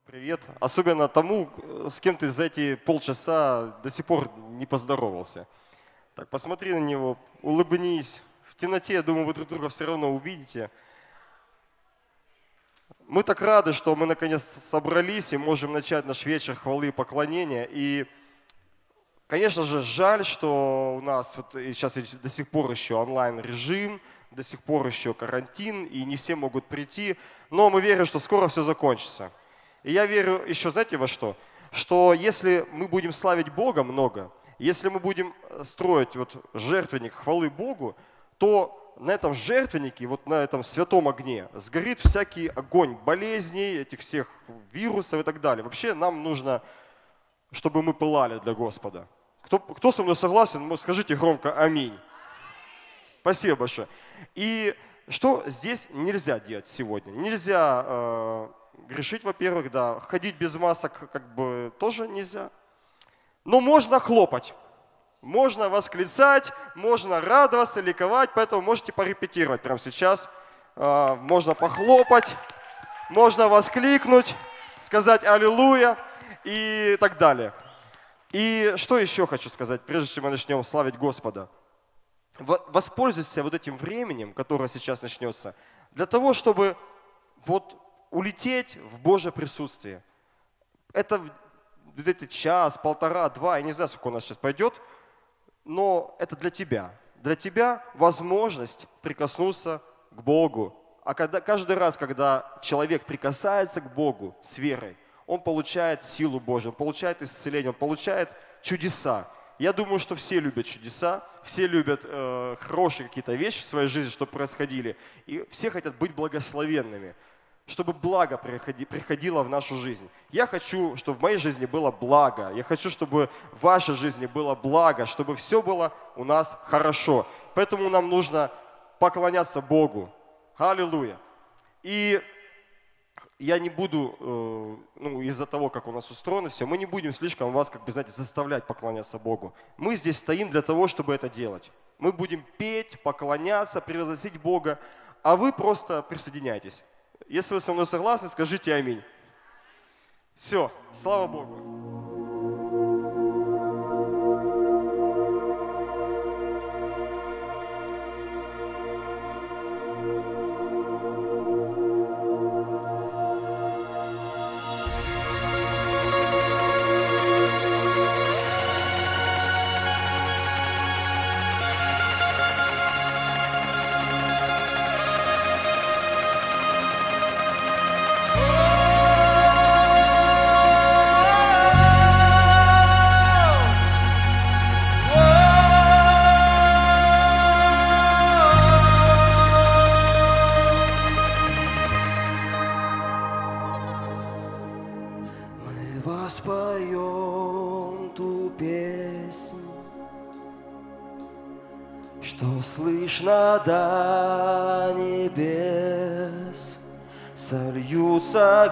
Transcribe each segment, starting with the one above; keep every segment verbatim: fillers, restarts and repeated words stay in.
Привет. Особенно тому, с кем ты за эти полчаса до сих пор не поздоровался. Так, посмотри на него, улыбнись. В темноте, я думаю, вы друг друга все равно увидите. Мы так рады, что мы наконец собрались и можем начать наш вечер хвалы и поклонения. И, конечно же, жаль, что у нас вот сейчас до сих пор еще онлайн-режим, до сих пор еще карантин, и не все могут прийти. Но мы верим, что скоро все закончится. И я верю еще, знаете, во что? Что если мы будем славить Бога много, если мы будем строить вот жертвенник хвалы Богу, то на этом жертвеннике, вот на этом святом огне сгорит всякий огонь болезней, этих всех вирусов и так далее. Вообще нам нужно, чтобы мы пылали для Господа. Кто, кто со мной согласен, скажите громко «Аминь». Спасибо большое. И что здесь нельзя делать сегодня? Нельзя э, грешить, во-первых, да, ходить без масок как бы тоже нельзя. Но можно хлопать. Можно восклицать, можно радоваться, ликовать, поэтому можете порепетировать прямо сейчас. Можно похлопать, можно воскликнуть, сказать «Аллилуйя» и так далее. И что еще хочу сказать, прежде чем мы начнем славить Господа. Воспользуйся вот этим временем, которое сейчас начнется, для того, чтобы вот улететь в Божье присутствие. Это где-то час, полтора, два, я не знаю, сколько у нас сейчас пойдет, но это для тебя. Для тебя возможность прикоснуться к Богу. А когда, каждый раз, когда человек прикасается к Богу с верой, он получает силу Божью, он получает исцеление, он получает чудеса. Я думаю, что все любят чудеса, все любят э, хорошие какие-то вещи в своей жизни, чтобы происходили. И все хотят быть благословенными, чтобы благо приходило в нашу жизнь. Я хочу, чтобы в моей жизни было благо. Я хочу, чтобы в вашей жизни было благо, чтобы все было у нас хорошо. Поэтому нам нужно поклоняться Богу. Аллилуйя. И я не буду, ну, из-за того, как у нас устроено все, мы не будем слишком вас, как бы, знаете, заставлять поклоняться Богу. Мы здесь стоим для того, чтобы это делать. Мы будем петь, поклоняться, превозносить Бога, а вы просто присоединяйтесь. Если вы со мной согласны, скажите аминь. Все, слава Богу. Воспоем ту песнь, что слышно до небес, сольются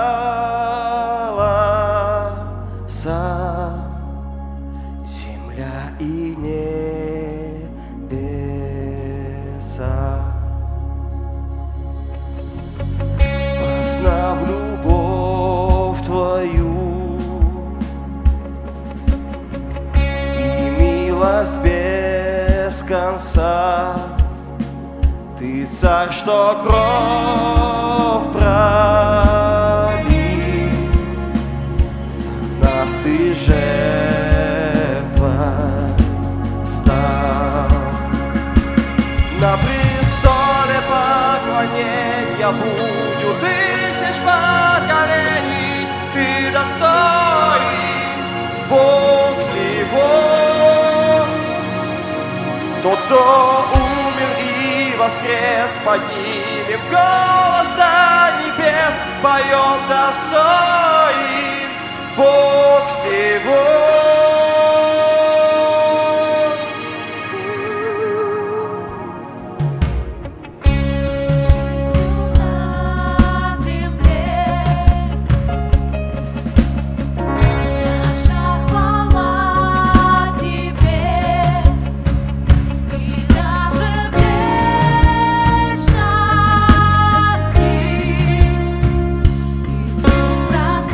голоса, земля и небеса. Познав любовь Твою без конца, Ты царь, что кровь пролил, за нас Ты жертва стал. На престоле поклонения будет тысяч поколений, Ты достоин, Бог всего. Тот, кто умер и воскрес, поднимем голос до небес, поем достоин Бог всего. Спрашивай.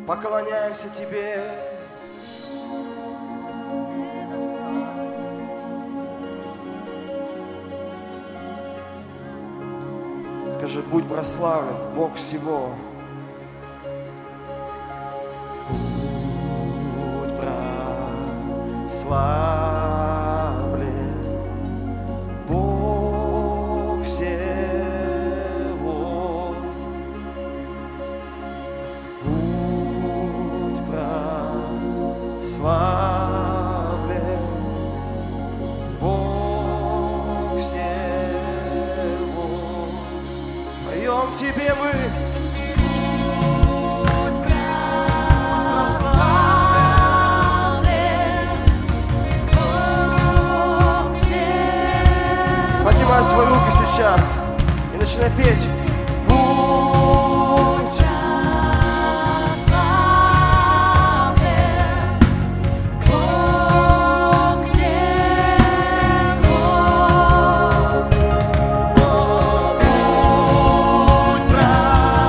поклоняемся Тебе. Скажи, будь прославлен, Бог всего. Будь прославлен, Бог всего. Будь прославлен, Бог всего. Поем Тебе мы. Поднимай свои руки сейчас и начинай петь. Будь прославлен, Бог всего. Будь прославлен,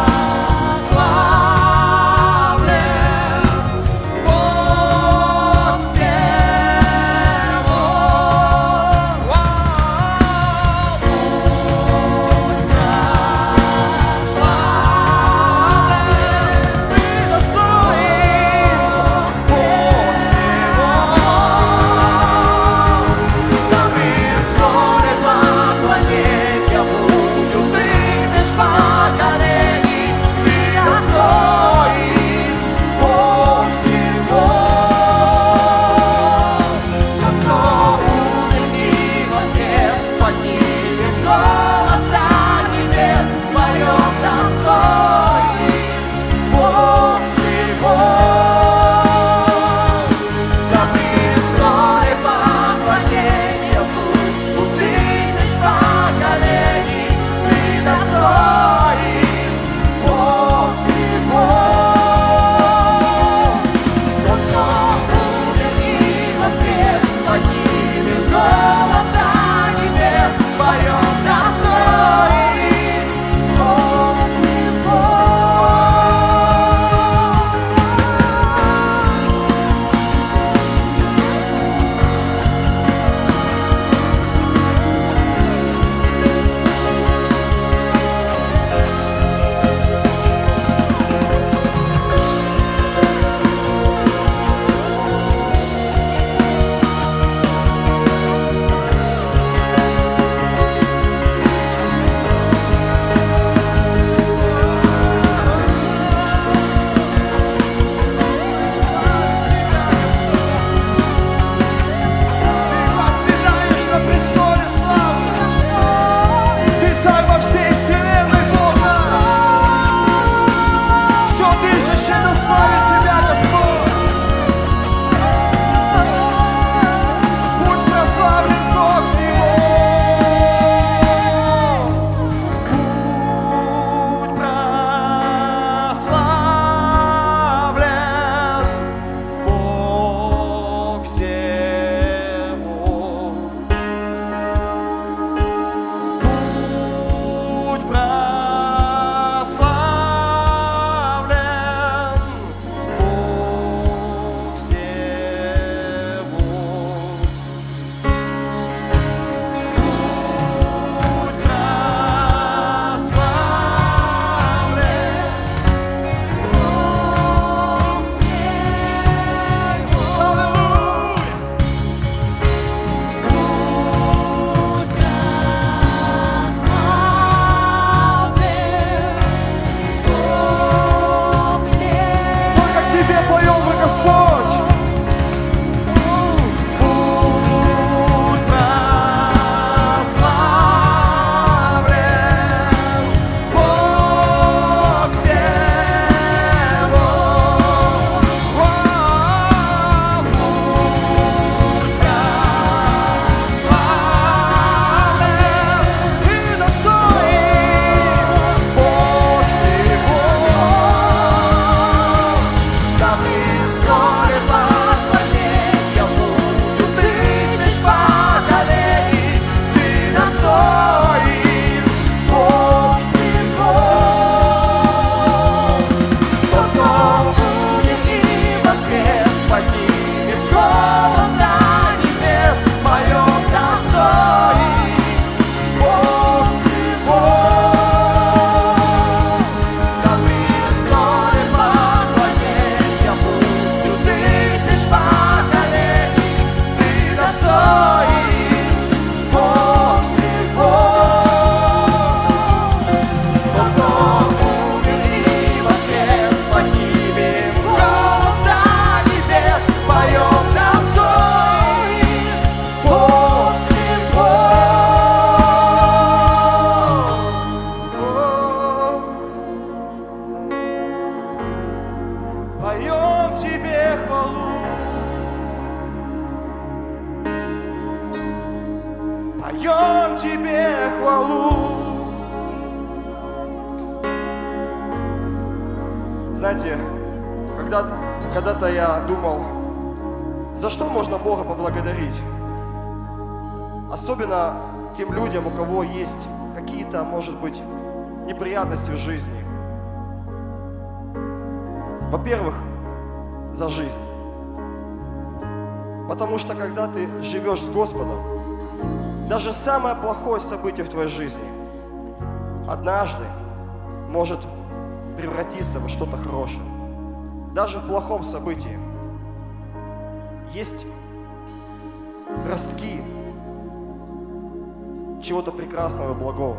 хвалу. Знаете, когда, когда-то я думал, за что можно Бога поблагодарить? Особенно тем людям, у кого есть какие-то, может быть, неприятности в жизни. Во-первых, за жизнь. Потому что когда ты живешь с Господом, даже самое плохое событие в твоей жизни однажды может превратиться во что-то хорошее. Даже в плохом событии есть ростки чего-то прекрасного и благого.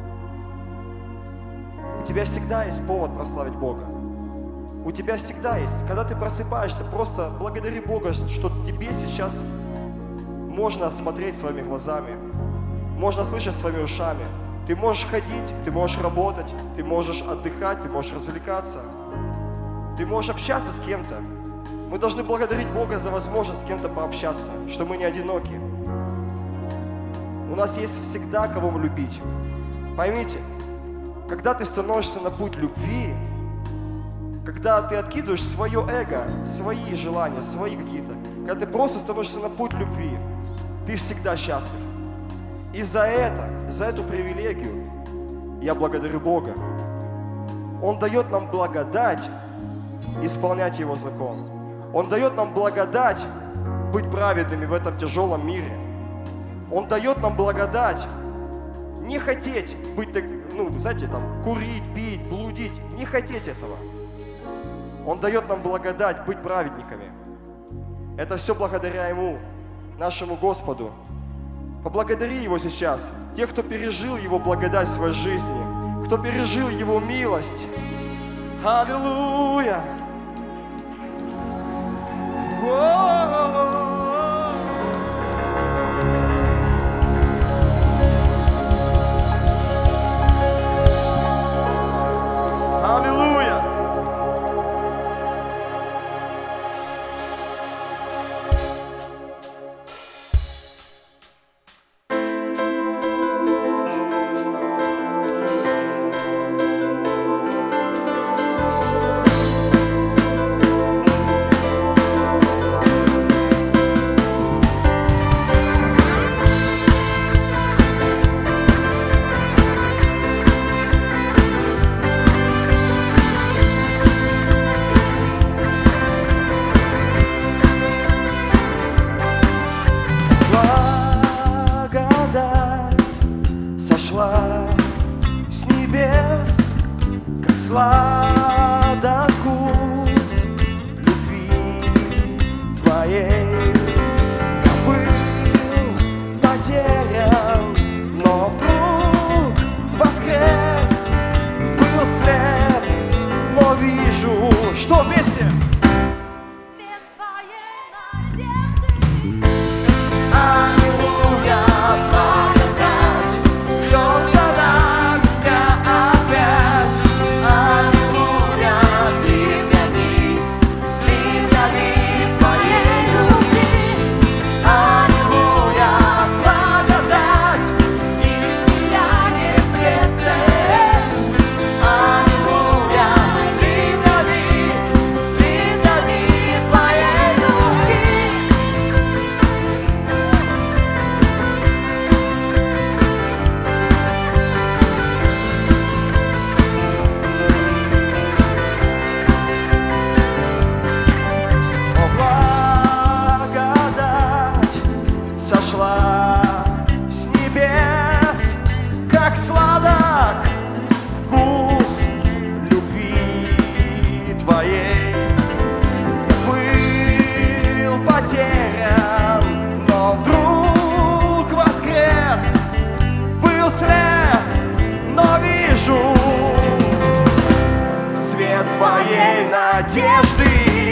У тебя всегда есть повод прославить Бога. У тебя всегда есть, когда ты просыпаешься, просто благодари Бога, что тебе сейчас можно смотреть своими глазами, можно слышать своими ушами. Ты можешь ходить, ты можешь работать, ты можешь отдыхать, ты можешь развлекаться, ты можешь общаться с кем-то. Мы должны благодарить Бога за возможность с кем-то пообщаться, что мы не одиноки. У нас есть всегда кого любить. Поймите, когда ты становишься на путь любви, когда ты откидываешь свое эго, свои желания, свои какие-то, когда ты просто становишься на путь любви, ты всегда счастлив. И за это, за эту привилегию я благодарю Бога. Он дает нам благодать исполнять Его закон. Он дает нам благодать быть праведными в этом тяжелом мире. Он дает нам благодать не хотеть быть, ну, знаете, там, курить, пить, блудить, не хотеть этого. Он дает нам благодать быть праведниками. Это все благодаря Ему, нашему Господу. Поблагодари Его сейчас. Те, кто пережил Его благодать в своей жизни, кто пережил Его милость. Аллилуйя! Аллилуйя! С небес, как сладок вкус любви Твоей. Я был потерян, но вдруг воскрес. Был слеп, но вижу, что вместе. Свет Твоей надежды. Аллилуйя, благодать льется на меня опять. Аллилуйя, ливнями, ливнями Твоей любви. Аллилуйя, благодать исцеляет сердце. Аллилуйя, ливнями, ливнями Твоей любви. О, благодать сошла с небес, как сладок вкус любви Твоей. Я был потерян, но вдруг воскрес. Был слеп, но вижу свет Твоей надежды.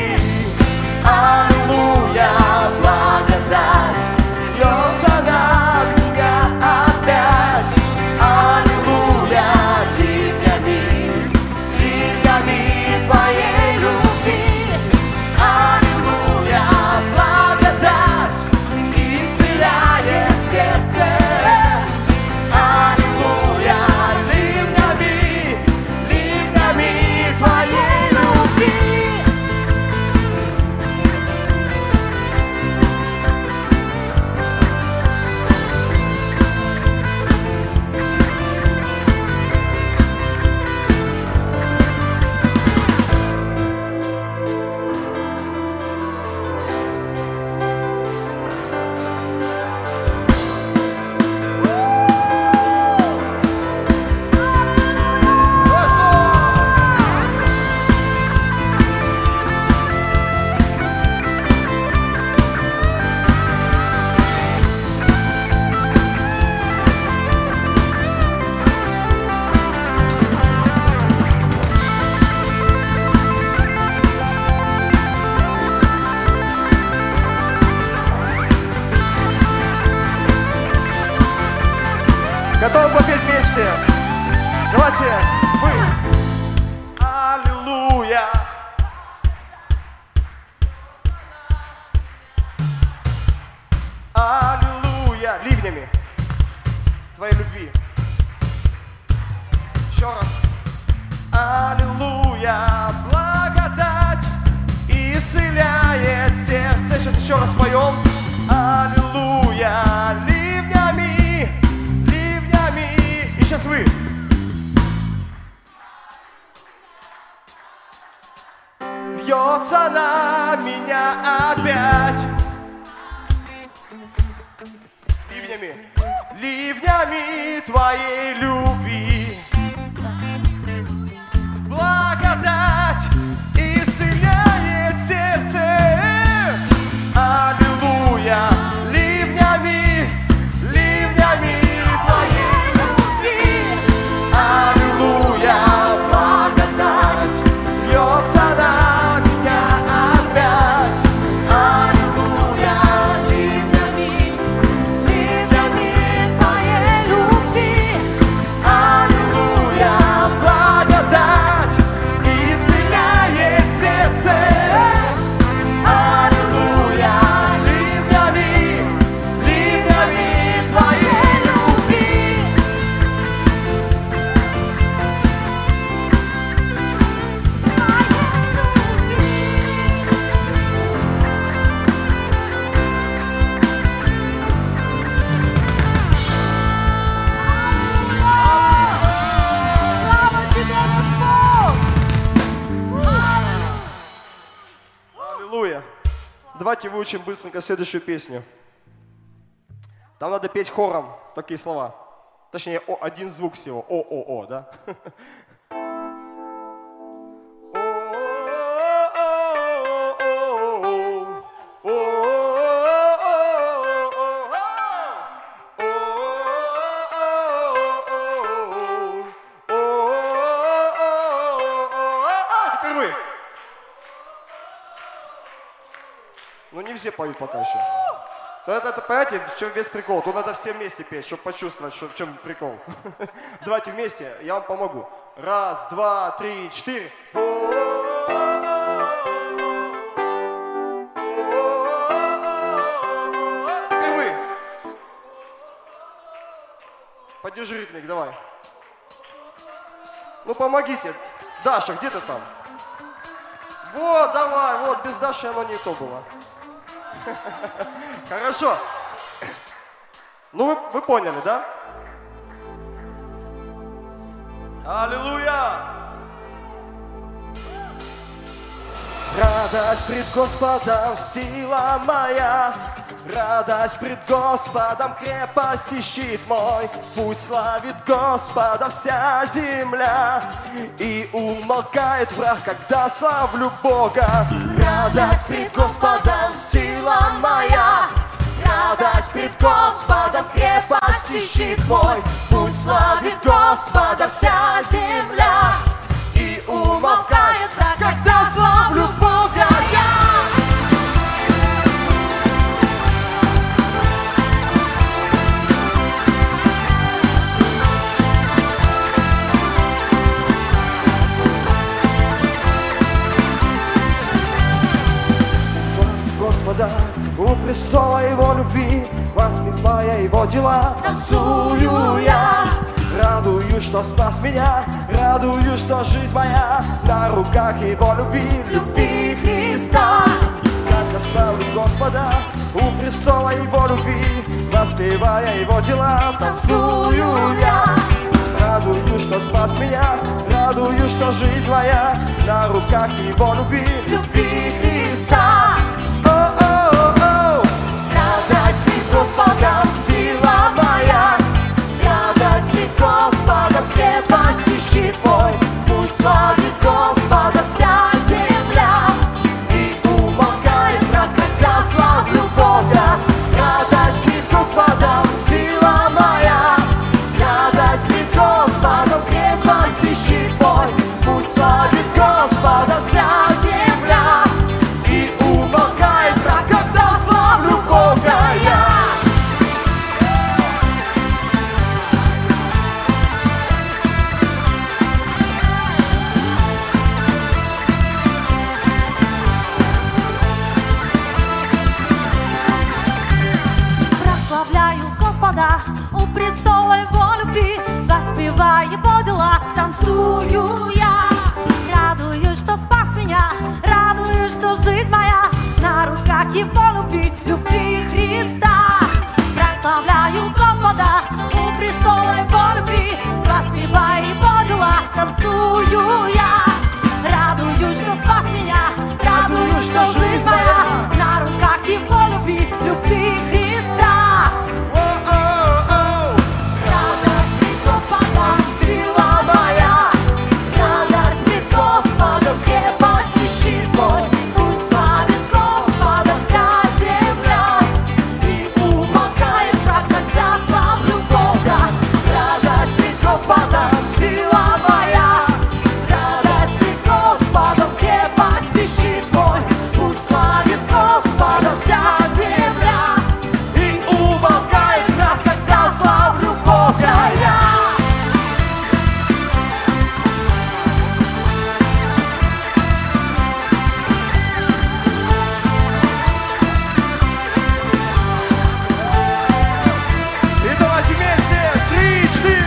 Аллилуйя, благодать льется на меня опять. Аллилуйя, ливнями, ливнями Твоей любви. Аллилуйя, благодать исцеляет сердце. Аллилуйя. Давайте, вы. Аллилуйя. Аллилуйя. Ливнями твоей любви. Еще раз. Аллилуйя. Благодать исцеляет сердце. Сейчас еще раз поем. Аллилуйя. Ливнями, ливнями. И сейчас вы. Льется на меня опять. Ливнями, ливнями твоей любви. Благодать исцеляет сердце. Аллилуйя. Ливнями, ливнями твоей любви. Аллилуйя. Благодать льется на меня опять. Аллилуйя. Ливнями, ливнями твоей любви. Аллилуйя. Благодать исцеляет сердце. Аллилуйя. Ливнями, ливнями твоей любви. Слава тебе, Господь! Аллилуйя. Давайте выучим быстренько следующую песню. Там надо петь хором такие слова. Точнее, о, один звук всего. О-о-о, да? Теперь вы. Ну не все поют пока еще. То это, это, понимаете, в чем весь прикол? Тут надо все вместе петь, чтобы почувствовать, что, в чем прикол. Давайте вместе, я вам помогу. Раз, два, три, четыре. Теперь вы. Поддержи ритмик, давай. Ну помогите. Даша, где ты там? Вот, давай, вот, без Даши оно не то было. Хорошо. Ну, вы, вы поняли, да? Аллилуйя! Радость пред Господом, сила моя. Радость пред Господом, крепость и щит мой. Пусть славит Господа вся земля. И умолкает враг, когда славлю Бога. Радость пред Господом, сила моя. Радость пред Господом, крепость и щит мой. Пусть славит Господа вся земля. И умолкает враг, когда славлю Бога. Я Господа, у престола Его любви, воспевая Его дела, танцую я. Радуюсь, что спас меня, радуюсь, что жизнь моя на руках Его любви, любви Христа. Как я славлю Господа, у престола Его любви, воспевая Его дела, танцую я. Радуюсь, что спас меня, радуюсь, что жизнь моя на руках Его любви, любви Христа. О-о-о-о! Радость пред Господом, сила моя. Радость пред Господом, крепость и щит мой. Пусть славит Господа вся земля. И умолкает враг, когда славлю Бога. Радость пред Господом, сила моя. Радость пред Господом, крепость и щит мой. Пусть славит Господа вся земля. И танцую я. Радуюсь, что спас меня, радуюсь, что жизнь моя на руках Его любви, любви Христа. Прославляю Господа у престола Его любви, воспевая Его дела, танцую я. Радуюсь, что спас меня, радуюсь, что жизнь моя на руках Его любви, любви Христа. Радость пред Господом, сила моя, радость пред Господом, крепость и щит мой. Пусть славит Господа вся земля, и умолкает враг, когда славлю Бога. Радость пред Господом, сила моя, радость пред Господом, крепость и щит мой. Пусть славит Господа вся земля, и умолкает враг, когда славлю Бога я. И давайте вместе. Три, четыре.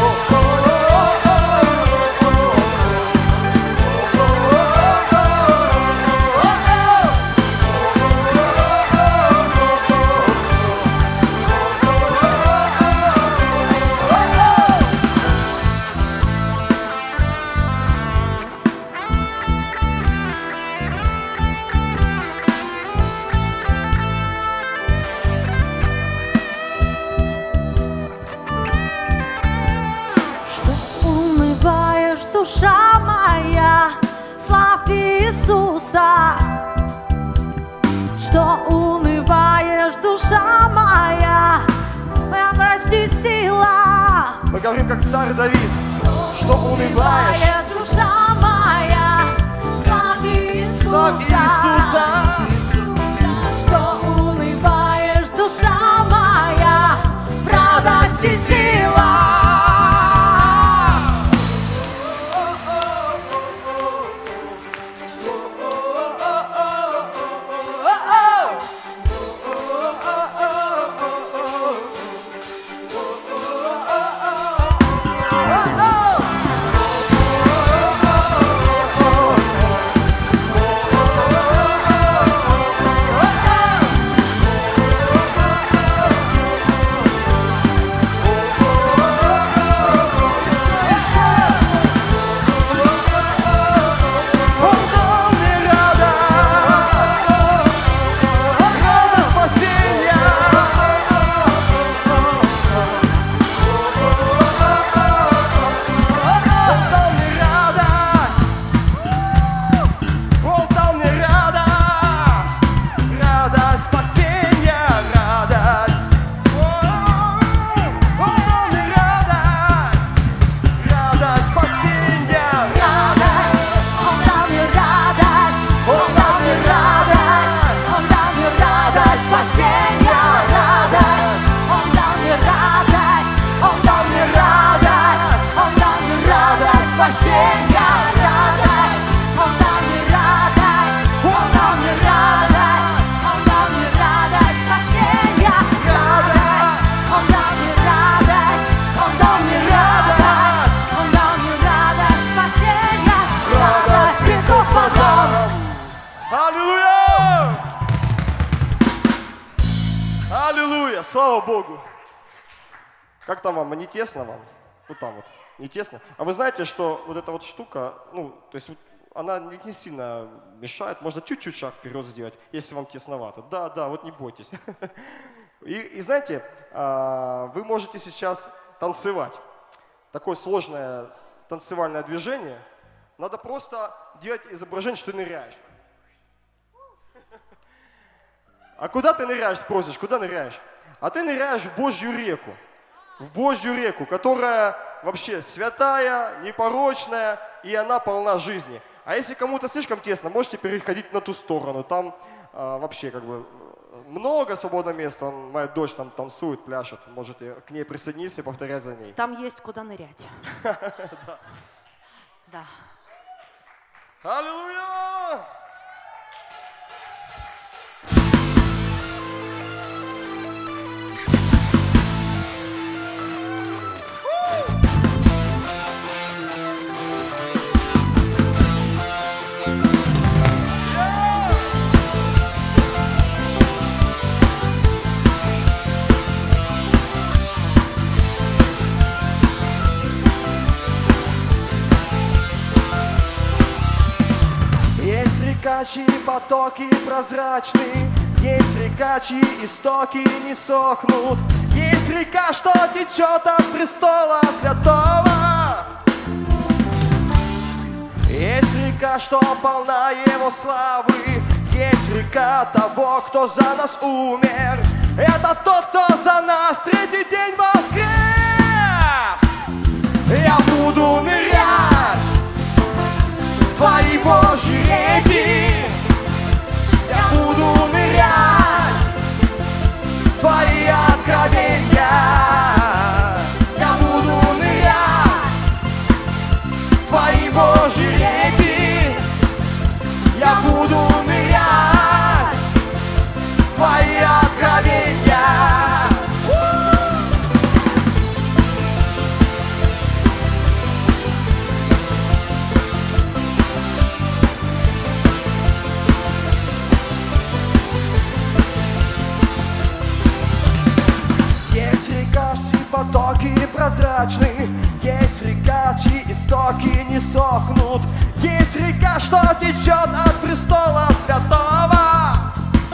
Что унываешь, душа моя, славь Иисуса. Что унываешь, душа моя, радость и сила. Мы говорим, как царь Давид. Что унываешь? Унывает душа моя, славь Иисуса. Славь Иисуса. Что унываешь, душа моя, радость и сила. Он дал мне радость, радость спасения. Он дал мне радость, он дал мне радость, радость спасения, радость. Он дал мне радость, радость спасения, Радость, Он дал мне радость, Он дал мне радость, Он дал мне радость спасения, радость, Он дал мне радость, Он дал мне радость, Он дал мне радость спасения, радость, Он дал мне радость, Он дал мне радость, Он дал мне радость спасения, радость, Он дал мне радость, Он дал мне радость, Он дал мне радость спасения, радость пред Господом. Аллилуйя! Аллилуйя! Слава Богу! Как там вам? Не тесно вам? Вот там вот. Не тесно? А вы знаете, что вот эта вот штука, ну, то есть вот она не, не сильно мешает, можно чуть-чуть шаг вперед сделать, если вам тесновато. Да, да, вот не бойтесь. И, и знаете, а, вы можете сейчас танцевать. Такое сложное танцевальное движение. Надо просто делать изображение, что ты ныряешь. А куда ты ныряешь, спросишь, куда ныряешь? А ты ныряешь в Божью реку. В Божью реку, которая вообще святая, непорочная, и она полна жизни. А если кому-то слишком тесно, можете переходить на ту сторону. Там а, вообще как бы много свободного места. Он, моя дочь там танцует, пляшет. Можете к ней присоединиться и повторять за ней. Там есть куда нырять. Да. Аллилуйя! река, чьи потоки прозрачны, есть река, чьи истоки не сохнут, есть река, что течет от престола святого, есть река, что полна его славы, есть река того, кто за нас умер. Это тот, кто за нас третий день воскрес. Я буду нырять в твои Божьи реки, я буду нырять в твои откровения, я буду нырять в твои Божьи реки, я буду нырять в твои откровения. Есть река, чьи потоки прозрачны, есть река, чьи истоки не сохнут, есть река, что течет от престола святого,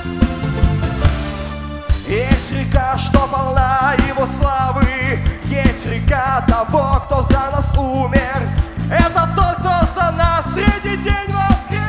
есть река, что полна его славы, есть река того, кто за нас умер. Это тот, кто за нас третий день воскрес.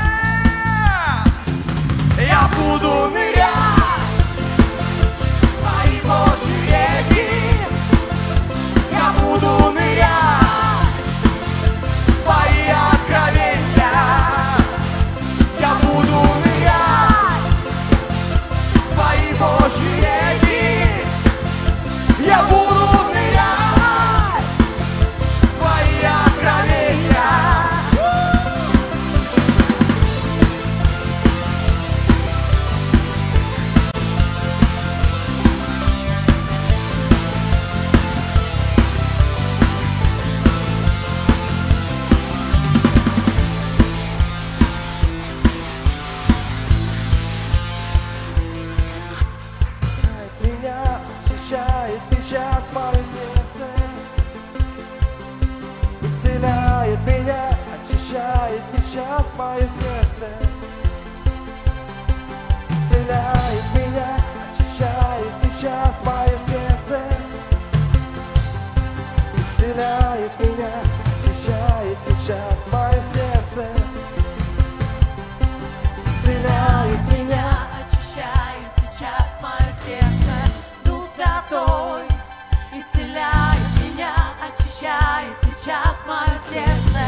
Я буду нырять в твои Божьи реки, я буду нырять в твои откровения, я буду нырять в твои Божьи реки, я буду нырять в твои откровения. Меня очищает сейчас мое сердце, исцеляет меня, очищает сейчас мое сердце, исцеляет меня, очищает сейчас мое сердце, исцеляет меня, очищает сейчас мое сердце, исцеляет меня, очищает сейчас мое сердце. Дух Святой исцеляет меня, очищает сейчас мое сердце.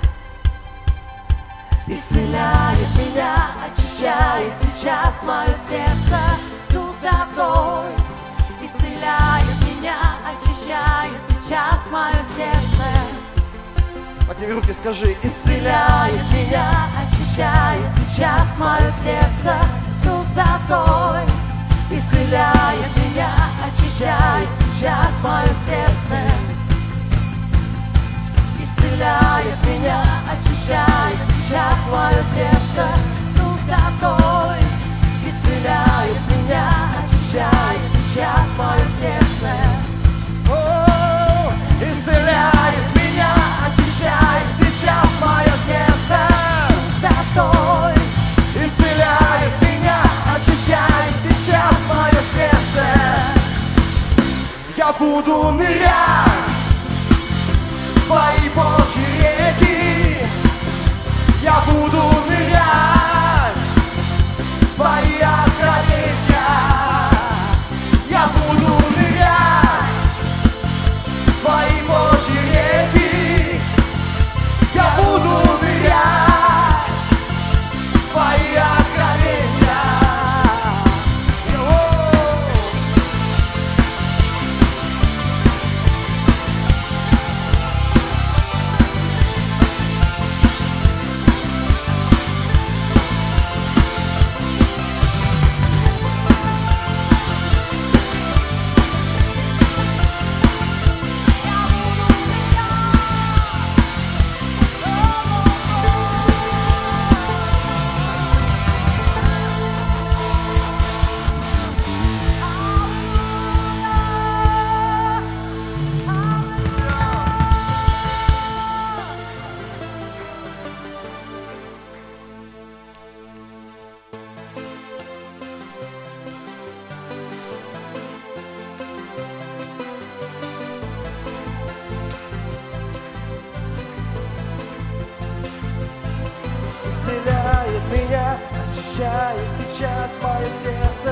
Исцеляет меня, очищает сейчас мое сердце. Дух Святой исцеляет меня, очищает сейчас мое сердце. Подними руки, скажи: Исцеляет меня, очищает сейчас мое сердце. Дух Святой исцеляет меня, очищает сейчас мое сердце. Исцеляет меня, очищает сейчас мое сердце. Дух Святой исцеляет меня, очищает сейчас мое сердце. О, исцеляет меня, очищает сейчас мое сердце. Дух Святой Исцеляет меня, очищает сейчас мое сердце. Я буду нырять в твои Божьи реки, я буду нырять в твои откровения, я буду нырять в твои Божьи реки, я буду нырять в твои откровения. Исцеляет меня, очищает сейчас мое сердце.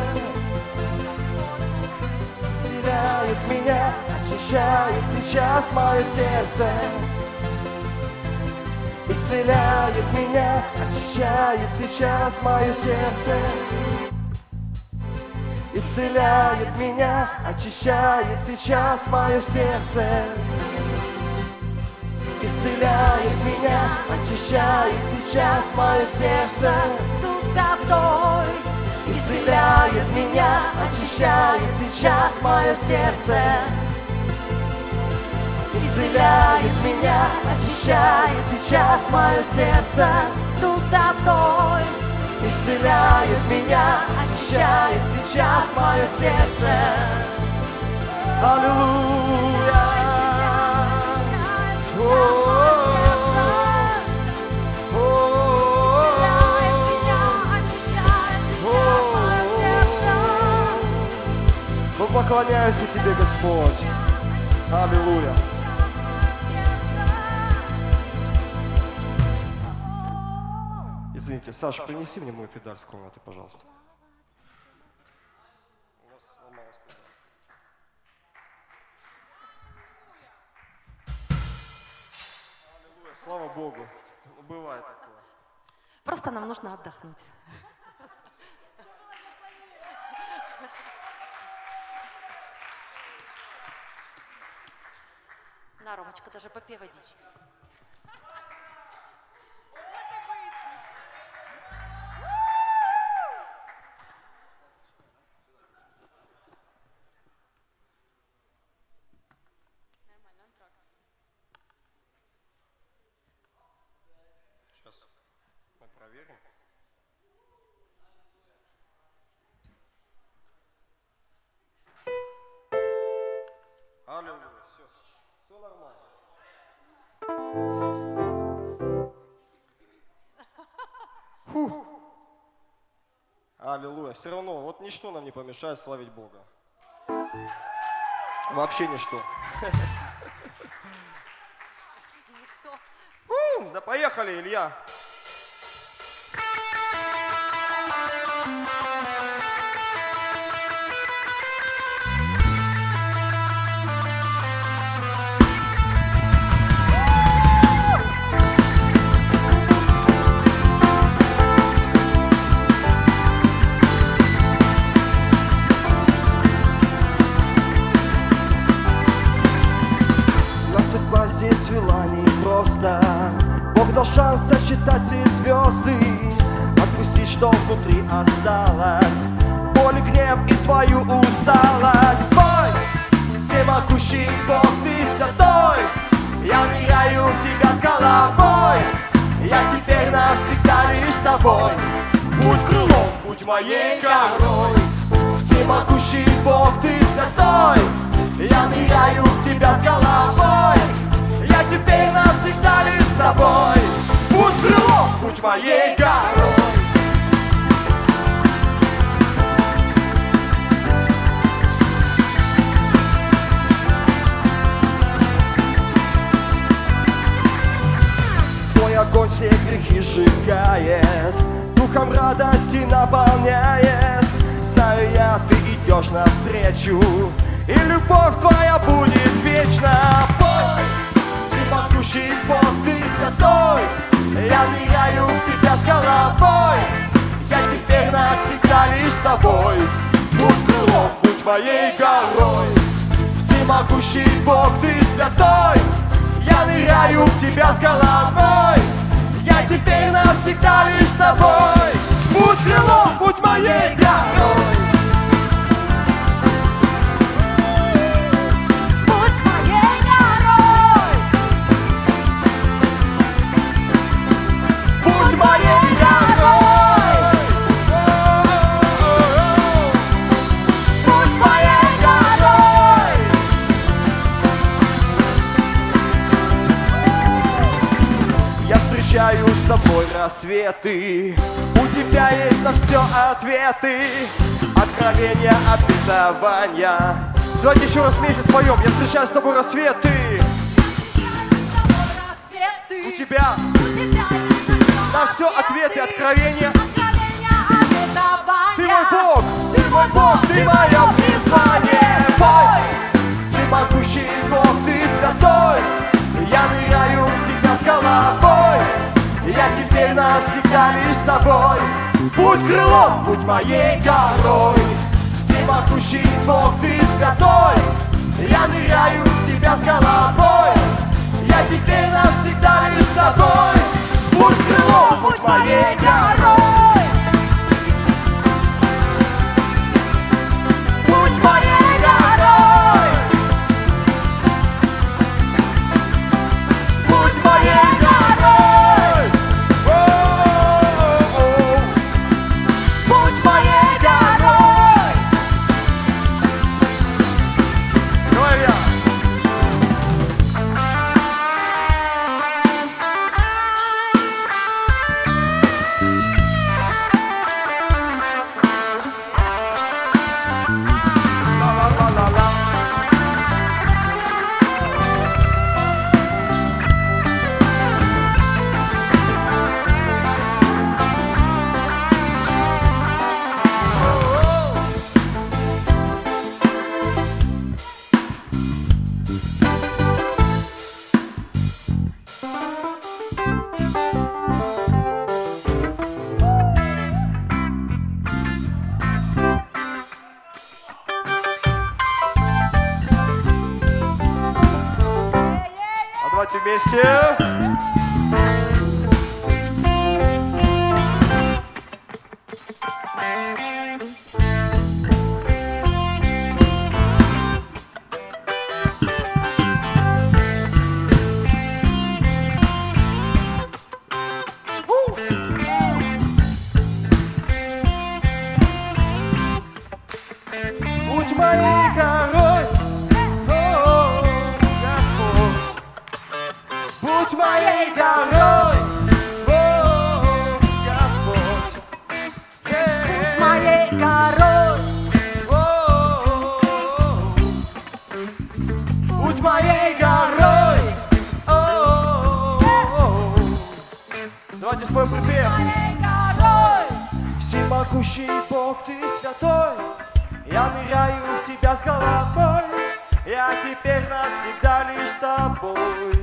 Исцеляет меня, очищает сейчас мое сердце. Исцеляет меня, очищает сейчас мое сердце. Исцеляет меня, очищает сейчас мое сердце. Исцеляет меня, очищает сейчас мое сердце. Дух Святой Исцеляет меня, очищает сейчас мое сердце. Исцеляет меня, очищает сейчас мое сердце. Дух Святой Исцеляет меня, очищает сейчас мое сердце. Аллилуйя. Мы поклоняемся Тебе, Господь. Аллилуйя. Извините, Саша, принеси мне мой фидарь с комнаты, пожалуйста. Аллилуйя, слава Богу. Бывает такое. Просто нам нужно отдохнуть. На, Ромочка, даже попей водички. Сейчас мы проверим. Аллилуйя, все, все нормально. Фу. Аллилуйя, все равно, вот ничто нам не помешает славить Бога. Вообще ничто. Никто. Фу, да поехали, Илья. Судьба здесь свела непросто. Бог дал шанс сосчитать все звезды, отпустить, что внутри осталось, боль, гнев и свою усталость. Бой, всемогущий Бог, ты святой. Я ныряю в тебя с головой. Я теперь навсегда лишь с тобой. Будь крылом, будь моей горой. Всемогущий Бог, ты святой. Я ныряю в тебя с головой. Я теперь навсегда лишь с тобой. Будь крылом, будь моей горой. Твой огонь все грехи сжигает, духом радости наполняет. Знаю я, ты идешь навстречу, и любовь твоя будет вечна. Бой, всемогущий Бог, ты святой. Я ныряю в тебя с головой. Я теперь навсегда лишь с тобой. Будь крылом, будь моей горой. Всемогущий Бог, ты святой. Я ныряю в тебя с головой. Я теперь навсегда лишь с тобой. Будь крылом, будь моей горой. С тобой рассвет, рассветы. У тебя есть на все ответы, откровения, обетования. Давайте еще раз вместе споем. Я встречаю с тобой рассветы. У тебя на все ответы, откровения. Ты мой Бог, ты мой Бог, ты мое призвание. Пой, всемогущий Бог, ты святой. Я ныряю в тебя с головой. Я теперь навсегда лишь с тобой. Будь крылом, будь моей горой. Всемогущий Бог, ты святой. Я ныряю в тебя с головой. Я теперь навсегда лишь с тобой. Будь крылом, будь моей горой. Будь моей горой. Будь моей горой. О-о-о-о. Будь моей горой. Давай я. Давайте вместе. Будь моей горой. Будь моей горой, о, Господь. Будь моей горой. О, будь моей горой. О, давайте споем припев. Моей горой. Всемогущий Бог, ты святой. Я ныряю в тебя с головой. Я теперь навсегда лишь с тобой.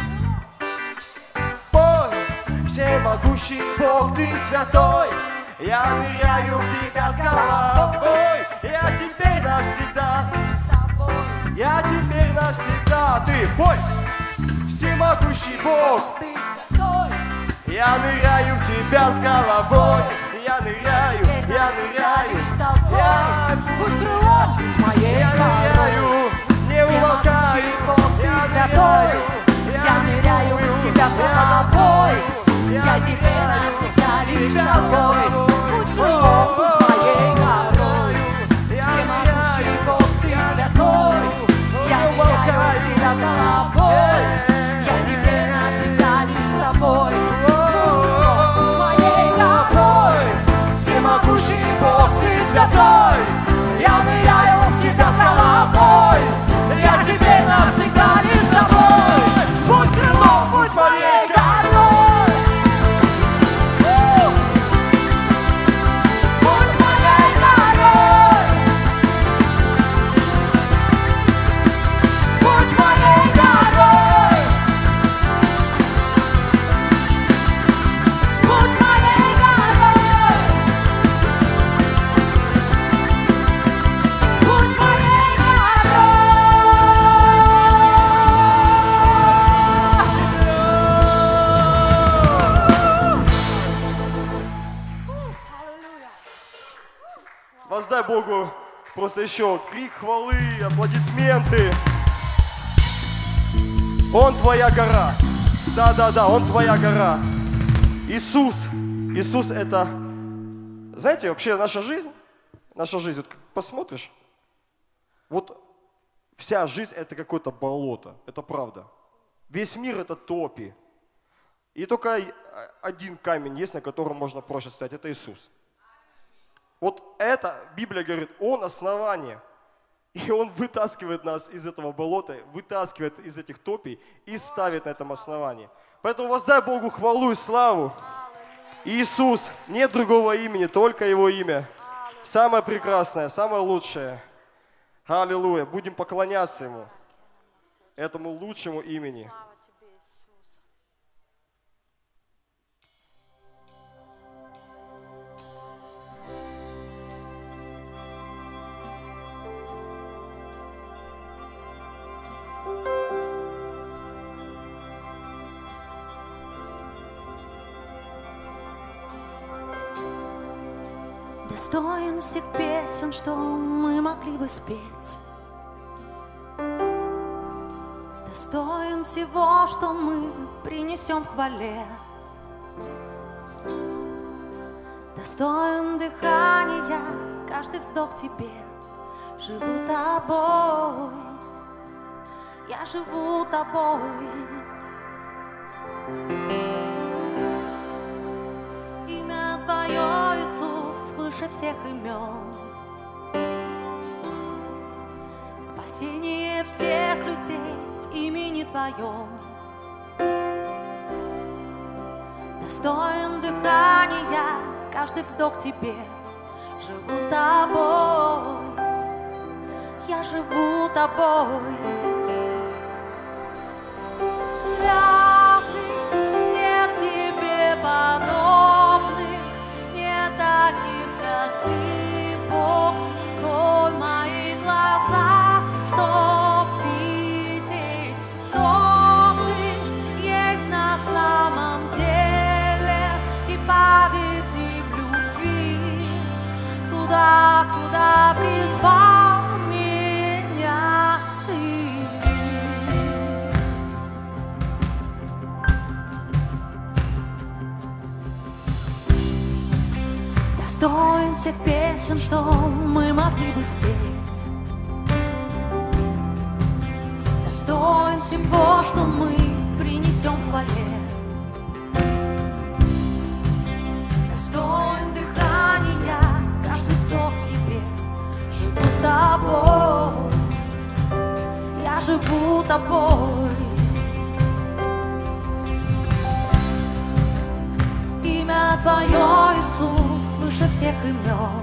Всемогущий Бог, ты святой. Я ныряю в тебя с головой. Я теперь навсегда. Я теперь навсегда. Ты пой. Всемогущий Бог, Ты святой. я ныряю в тебя с головой. Я ныряю, я ныряю. Я Будь крылом, будь моей я горой. ныряю, не умолкаю. Всемогущий Бог, ты Я святой. ныряю, Я ныряю в тебя с головой. Я теперь навсегда лишь с тобой. Будь крылом, будь моей горой. Всемогущий Бог, ты святой. Я ныряю в тебя с головой. Я теперь навсегда лишь с тобой. Будь крылом, будь моей горой. Всемогущий Бог, ты святой. Я ныряю в тебя с головой. Я теперь навсегда лишь с тобой. Будь крылом, будь моей горой. Будь моей горой. Будь моей горой. Будь моей горой. Будь моей горой. Воздай Богу просто еще крик хвалы, аплодисменты. Он твоя гора. Да-да-да, Он твоя гора. Иисус. Иисус это... Знаете, вообще наша жизнь, наша жизнь, вот посмотришь, вот вся жизнь это какое-то болото, это правда. Весь мир это топи. И только один камень есть, на котором можно проще стоять, это Иисус. Вот это, Библия говорит, Он основание. И Он вытаскивает нас из этого болота, вытаскивает из этих топий и ставит на этом основании. Поэтому воздай Богу хвалу и славу. Иисус, нет другого имени, только Его имя. Самое прекрасное, самое лучшее. Аллилуйя. Будем поклоняться Ему, этому лучшему имени. Достоин всех песен, что мы могли бы спеть. Достоин всего, что мы принесем в хвале. Достоин дыхания, каждый вздох тебе. Живу тобой, я живу тобой. Имя Твое, Иисус, выше всех имен. Спасение всех людей в имени Твоем. Достоин дыхания, каждый вздох Тебе. Живу тобой, я живу тобой. Святый, нет тебе подобных, нет таких, как Ты, Бог. Открой мои глаза, чтоб видеть, кто Ты есть на самом деле, и поведи в любви туда, куда призвал меня Ты. Достоин всех песен, что мы могли бы спеть. Достоин всего, что мы принесем в хвале. Достоин дыхания, каждый вздох Тебе. Живу тобой, я живу тобой. Имя Твое, Иисус, выше всех имен.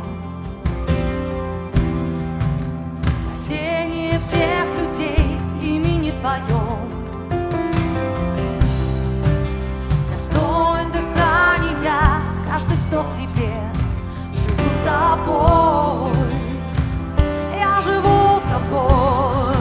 Спасение всех людей в имени Твоем. Достоин дыхания, каждый вздох Тебе. Живу тобой, я живу тобой.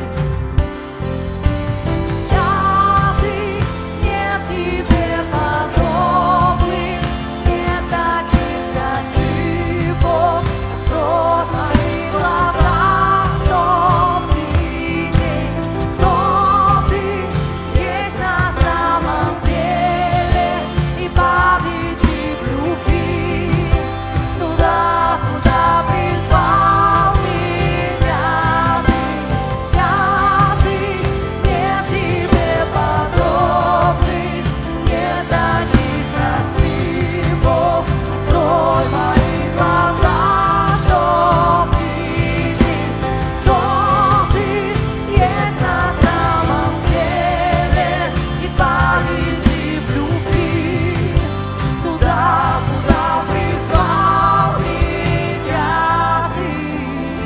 Святый, нет тебе подобных, нет таких, как Ты, Бог. Открой мои глаза, чтоб видеть, кто Ты есть на самом деле, и поведи в любви туда, куда призвал меня Ты. Святый, нет тебе подобных, нет таких, как Ты, Бог. Открой мои глаза, чтоб видеть, кто Ты есть на самом деле, и поведи в любви туда, куда призвал меня Ты.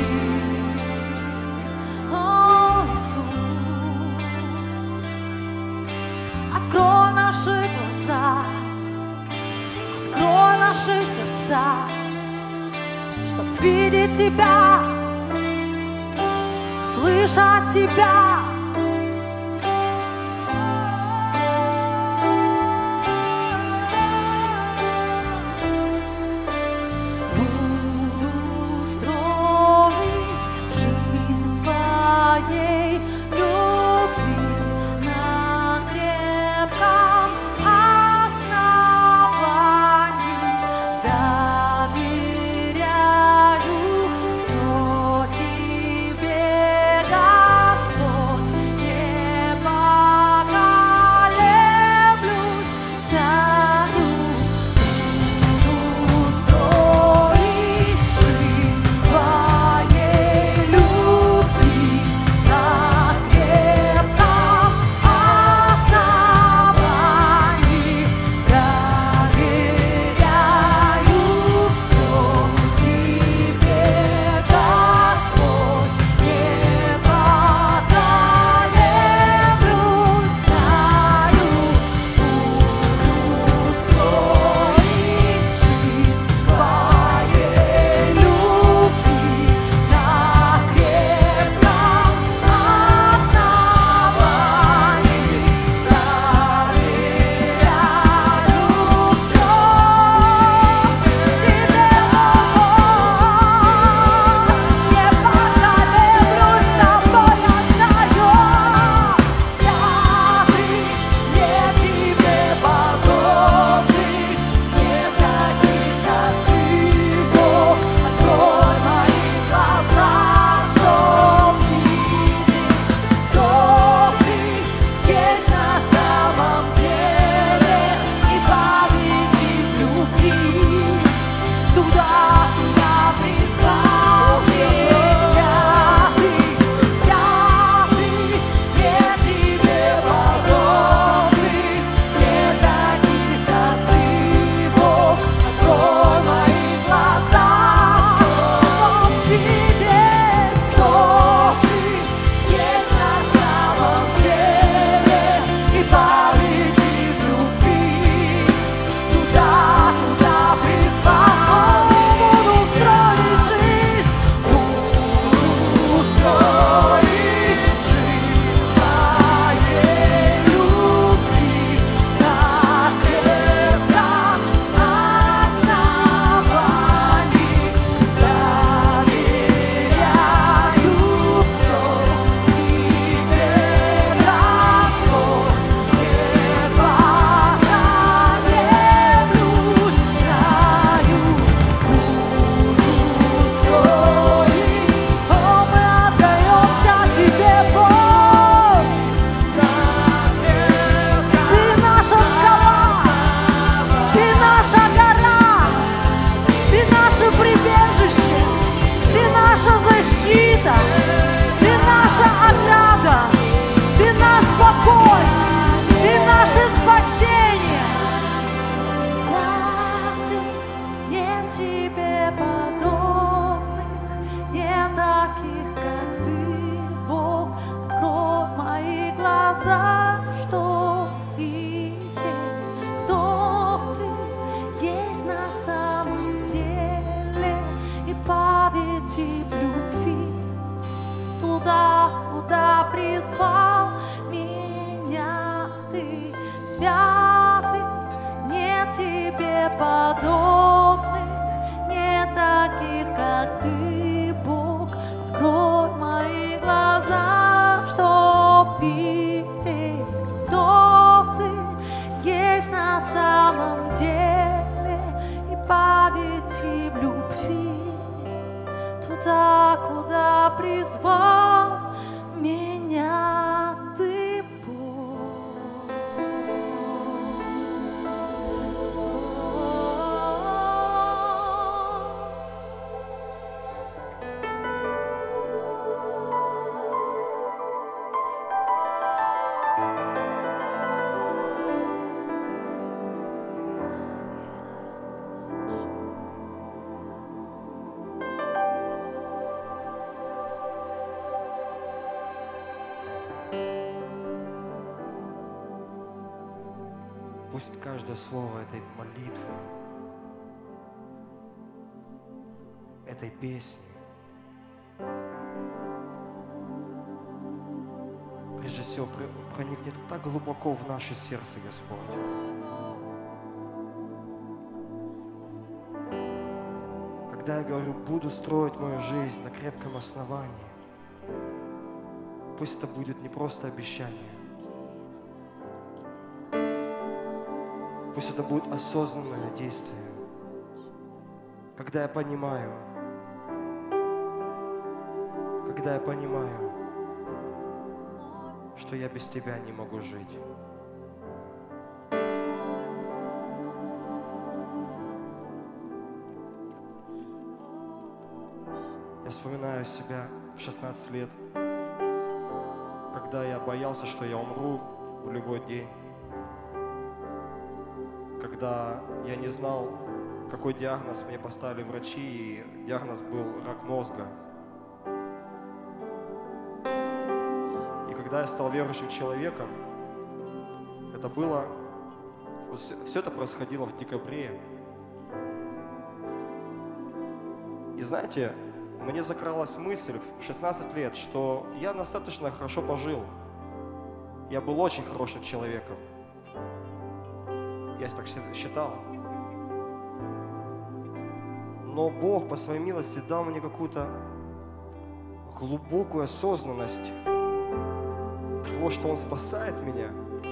О, Иисус, открой наши глаза, открой наши сердца, чтоб видеть Тебя, слышать Тебя. Буду строить жизнь в Твоей любви на крепком основании. Доверяю все Тебе, Господь. тебе подобных, нет таких, как ты, Бог. Открой мои глаза, чтоб видеть, кто ты есть на самом деле, и поведи в любви туда, куда призвал меня ты, святый. Нет тебе подобных, нет таких, как ты, Бог. Открой мои глаза, чтоб видеть, кто ты есть на самом деле, и поведи в любви туда, куда призвал меня ты, Бог. Пусть каждое слово этой молитвы, этой песни, прежде всего проникнет так глубоко в наше сердце, Господь. Когда я говорю, буду строить мою жизнь на крепком основании, пусть это будет не просто обещание, пусть это будет осознанное действие. Когда я понимаю, когда я понимаю, что я без Тебя не могу жить. Я вспоминаю себя в шестнадцать лет, когда я боялся, что я умру в любой день. Когда я не знал, какой диагноз мне поставили врачи, и диагноз был рак мозга. И когда я стал верующим человеком, это было, все это происходило в декабре. И знаете, мне закралась мысль в шестнадцать лет, что я достаточно хорошо пожил. Я был очень хорошим человеком. Я так считал. Но Бог по своей милости дал мне какую-то глубокую осознанность того, что Он спасает меня.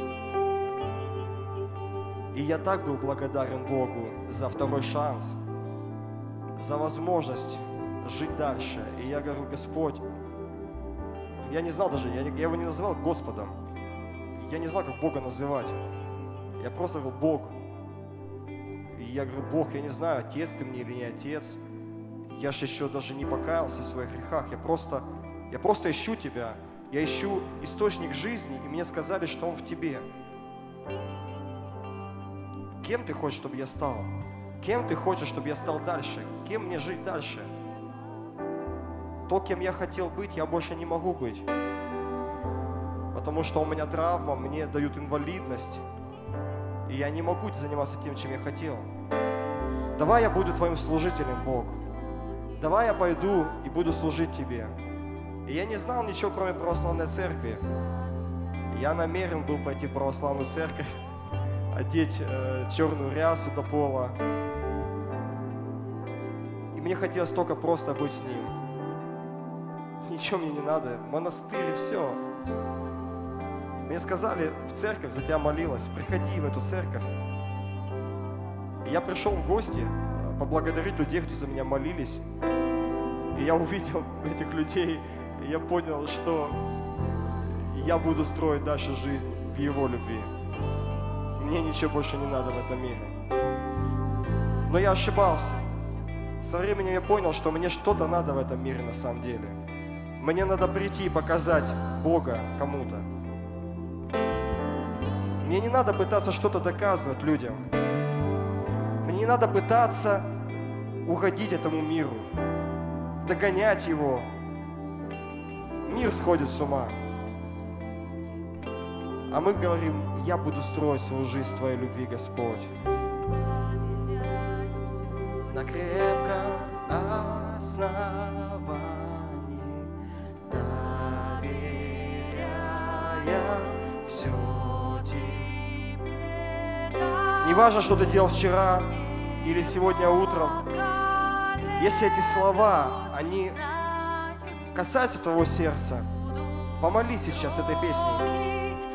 И я так был благодарен Богу за второй шанс, за возможность жить дальше. И я говорю, Господь, я не знал даже, я, я его не называл Господом. Я не знал, как Бога называть. Я просто говорил, Бог. И я говорю, Бог, я не знаю, отец ты мне или не отец. Я же еще даже не покаялся в своих грехах. Я просто, я просто ищу Тебя. Я ищу источник жизни, и мне сказали, что он в Тебе. Кем Ты хочешь, чтобы я стал? Кем Ты хочешь, чтобы я стал дальше? Кем мне жить дальше? То, кем я хотел быть, я больше не могу быть. Потому что у меня травма, мне дают инвалидность. И я не могу заниматься тем, чем я хотел. Давай я буду Твоим служителем, Бог. Давай я пойду и буду служить Тебе. И я не знал ничего, кроме православной церкви. Я намерен был пойти в православную церковь, одеть э, черную рясу до пола. И мне хотелось только просто быть с Ним. Ничего мне не надо, монастырь и все. Мне сказали, в церковь за тебя молилась, приходи в эту церковь. И я пришел в гости поблагодарить людей, кто за меня молились. И я увидел этих людей, и я понял, что я буду строить дальше жизнь в Его любви. Мне ничего больше не надо в этом мире. Но я ошибался. Со временем я понял, что мне что-то надо в этом мире на самом деле. Мне надо прийти и показать Бога кому-то. Мне не надо пытаться что-то доказывать людям. Мне не надо пытаться уходить этому миру, догонять его. Мир сходит с ума. А мы говорим, я буду строить свою жизнь в Твоей любви, Господь. На крепком основании, доверяя все Тебе. Не важно, что ты делал вчера или сегодня утром. Если эти слова, они касаются твоего сердца, помолись сейчас этой песней.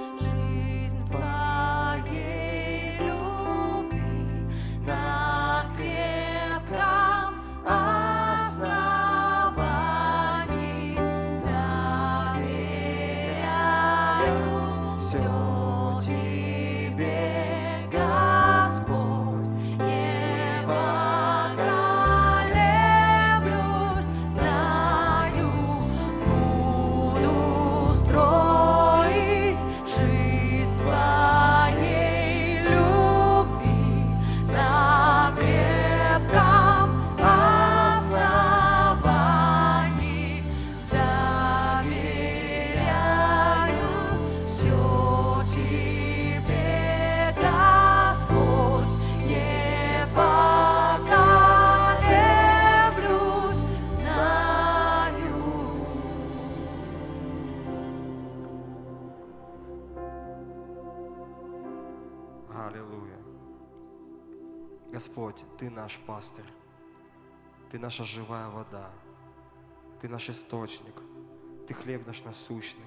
Аллилуйя. Господь, Ты наш пастырь, Ты наша живая вода, Ты наш источник, Ты хлеб наш насущный.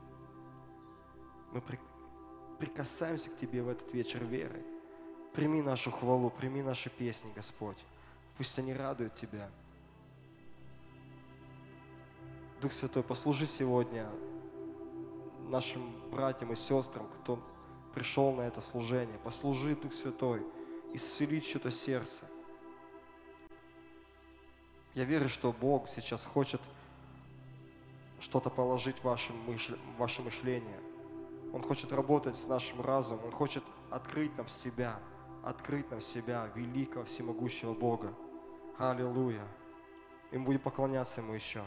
Мы при... прикасаемся к Тебе в этот вечер верой. Прими нашу хвалу, прими наши песни, Господь. Пусть они радуют Тебя. Дух Святой, послужи сегодня нашим братьям и сестрам, кто пришел на это служение. Послужи, Дух Святой, исцели чье-то сердце. Я верю, что Бог сейчас хочет что-то положить в ваше, мышль, в ваше мышление. Он хочет работать с нашим разумом. Он хочет открыть нам себя, открыть нам себя, великого, всемогущего Бога. Аллилуйя. И мы будем поклоняться Ему еще.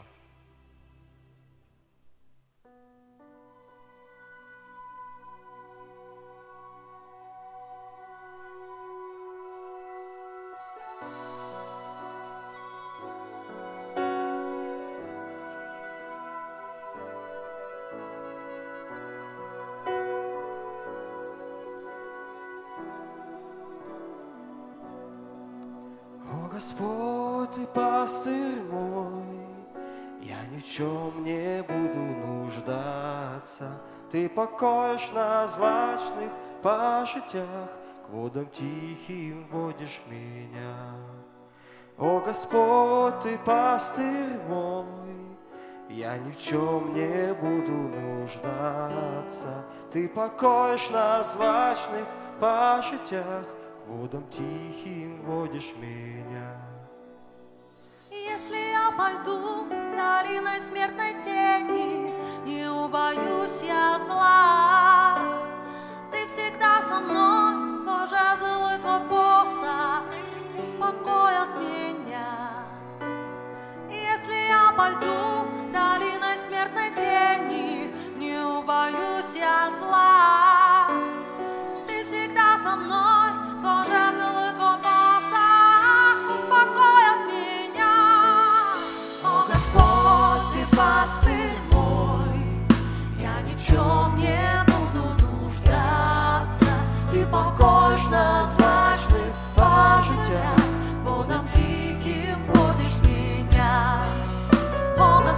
Господь, Ты пастырь мой, я ни в чем не буду нуждаться. Ты покоишь на злачных пашетях, к водам тихим водишь меня. О Господь, Ты пастырь мой, я ни в чем не буду нуждаться. Ты покоишь на злачных пашетях, к водам тихим водишь меня. Если я пойду долиной смертной тени, не убоюсь я зла. Ты всегда со мной, Твой жезл и Твой посох успокоят меня. Если я пойду долиной смертной тени, не убоюсь я зла. Ты всегда со мной, Твой жезл и Твой посох успокоят меня. О Господь, Ты пастырь мой, я ни в чем не буду нуждаться. Ты покоишь на злачных пашетях, к водам тихим водишь меня. О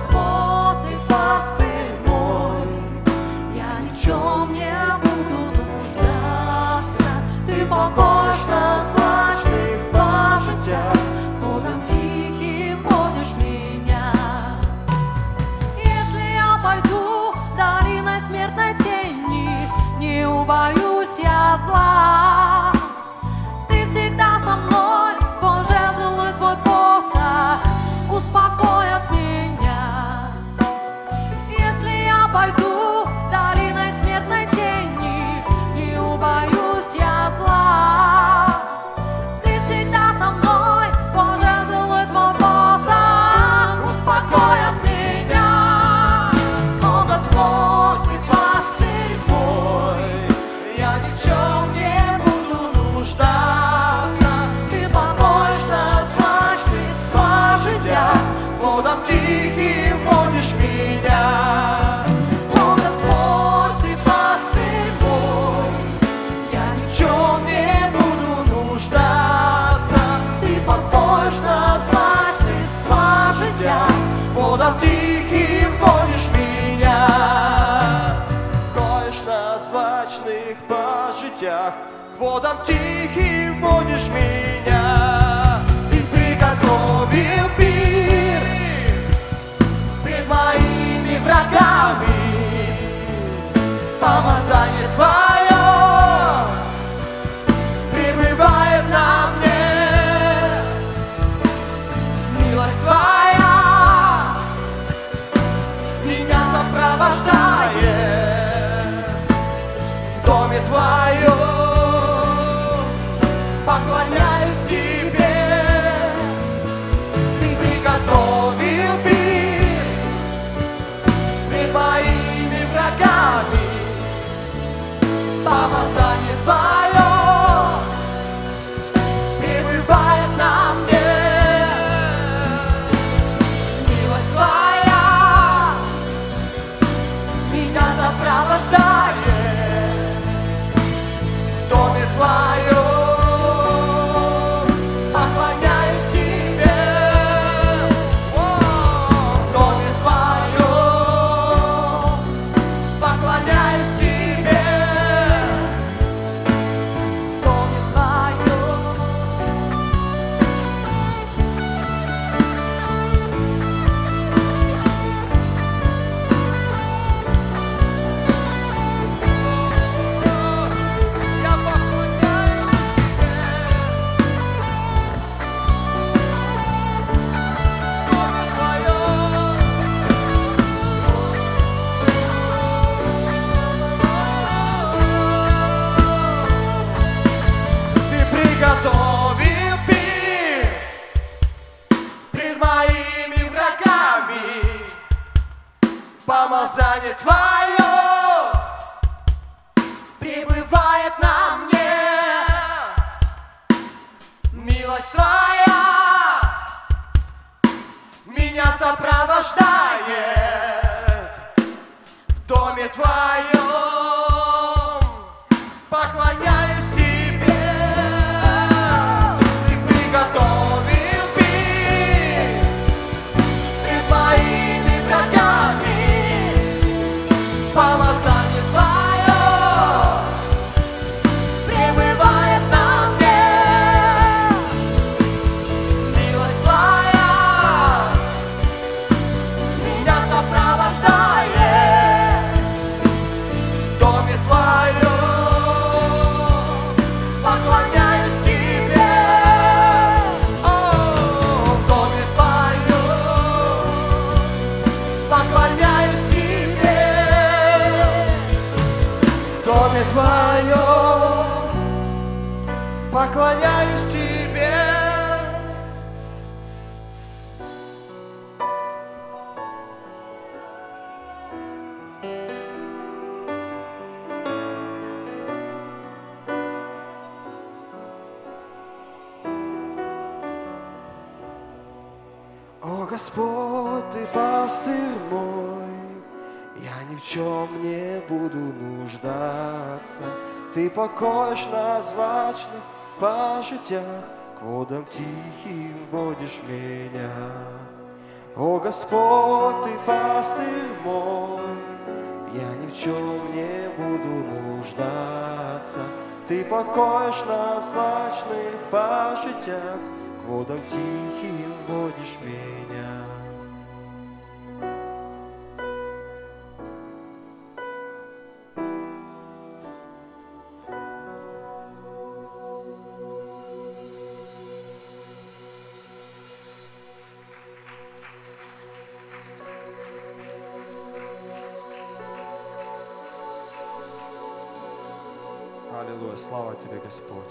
сметях, к водам тихим водишь меня. Ты приготовил пир пред моими врагами, помазание Твое пребывает на мне, милость Твоя меня сопровождает в доме Твоем, поклоняюсь Тебе. Ты приготовил пир пред моими врагами, помазание Твое пребывает на мне, милость Твоя меня сопровождает в доме Твоем, поклоняюсь Тебе. О, в доме Твоем поклоняюсь Тебе. Приготовил пир пред моими врагами, помазание Твое пребывает на мне, милость Твоя меня сопровождает в доме Твоем, поклоняюсь Тебе. Приготовил пир пред моими врагами, помазание Твое пребывает на мне, милость Твоя меня сопровождает в доме Твоем, поклоняюсь Тебе. Поклоняюсь Тебе, в доме Твоем, поклоняюсь Тебе. О, Господь, Ты пастырь мой, я ни в чем не буду нуждаться. Ты покоишь на злачных пажитях, к водам тихим водишь меня. О, Господь, Ты пастырь мой, я ни в чем не буду нуждаться. Ты покоишь на злачных пажитях, к водам тихим водишь меня. Аллилуйя, слава Тебе, Господь.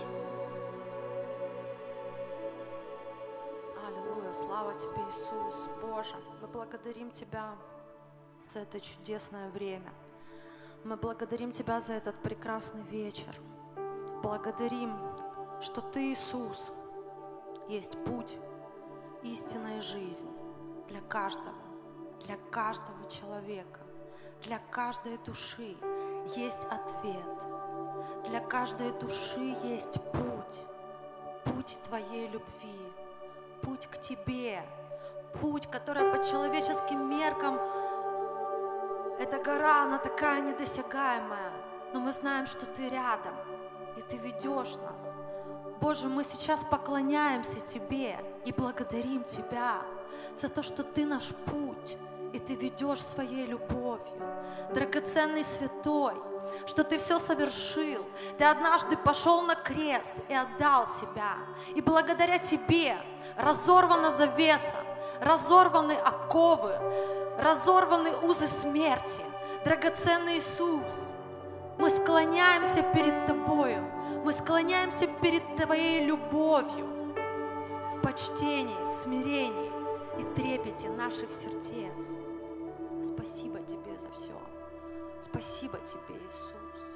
Слава Тебе, Иисус. Боже, мы благодарим Тебя за это чудесное время. Мы благодарим Тебя за этот прекрасный вечер. Благодарим, что Ты, Иисус, есть путь, истина и жизнь для каждого, для каждого человека, для каждой души есть ответ. Для каждой души есть путь, путь Твоей любви, путь к Тебе, путь, который по человеческим меркам, эта гора, она такая недосягаемая, но мы знаем, что Ты рядом. и Ты ведешь нас. Боже, мы сейчас поклоняемся Тебе и благодарим Тебя за то, что Ты наш путь, и Ты ведешь своей любовью. Драгоценный святой, что Ты все совершил. Ты однажды пошел на крест и отдал себя. И благодаря Тебе разорвана завеса, разорваны оковы, разорваны узы смерти. Драгоценный Иисус, мы склоняемся перед Тобою, мы склоняемся перед Твоей любовью в почтении, в смирении и трепете наших сердец. Спасибо Тебе за все. Спасибо Тебе, Иисус.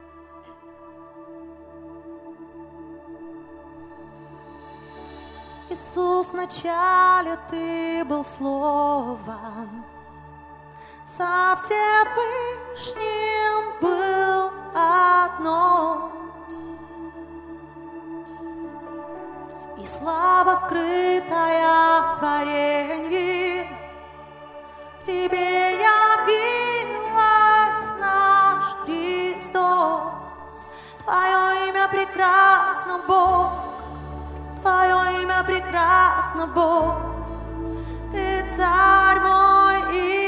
Иисус, вначале Ты был Словом, со Всевышним был одно, и слава, скрытая в творении, в Тебе явилась наш Христос. Твое имя прекрасно, Бог, Твое имя прекрасно, Бог, Ты царь мой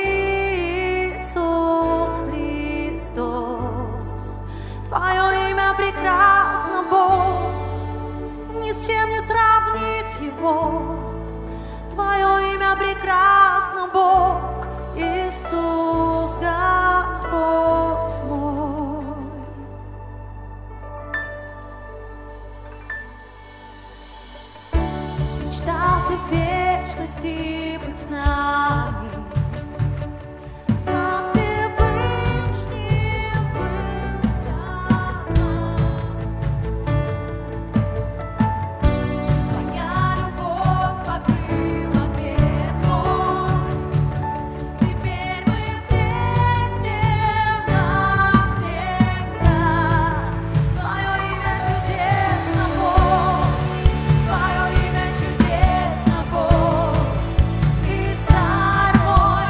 Иисус Христос. Твое имя прекрасно, Бог, ни с чем не сравнить его. Твое имя прекрасно, Бог, Иисус Господь мой. Мечтал Ты в вечности быть с нами, со Всевышним был одно. Твоя любовь покрыла грех мой, теперь мы вместе навсегда. Твое имя чудесно, Бог, Твое имя чудесно, Бог, и царь мой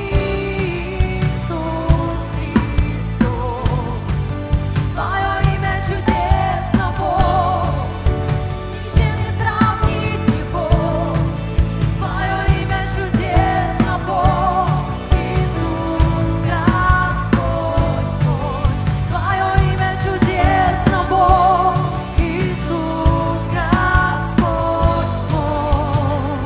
Иисус Христос. Твое имя чудесно, Бог, ни с чем не сравнить его. Твое имя чудесно, Бог, Иисус Господь мой. Твое имя чудесно, Бог, Иисус Господь мой.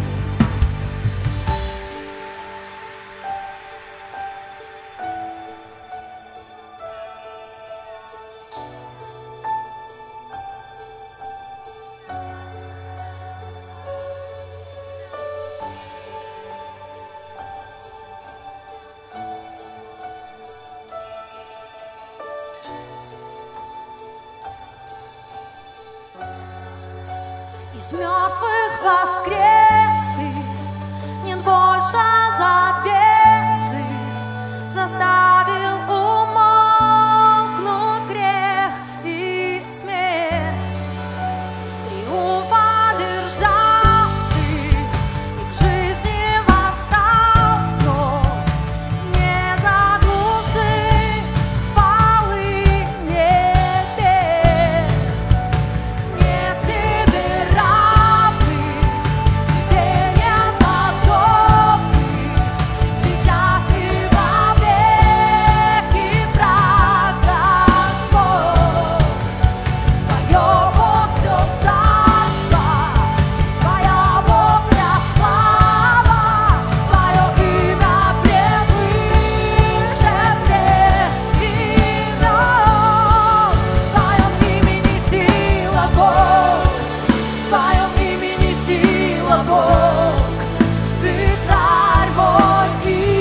Из мертвых воскрес Ты, нет больше завесы, заставил умолкнуть грех и смерть. Триумф одержал Ты, и к жизни восстал вновь, не заглуши хвалы небес. Нет Тебе равных, Тебе нет подобных, сейчас и вовеки прав Господь. Твое Бог все царство, Твоя Бог вся слава, Твое имя превыше всех имен. В Твоем имени сила, Бог, в Твоем имени сила, Бог, Ты царь мой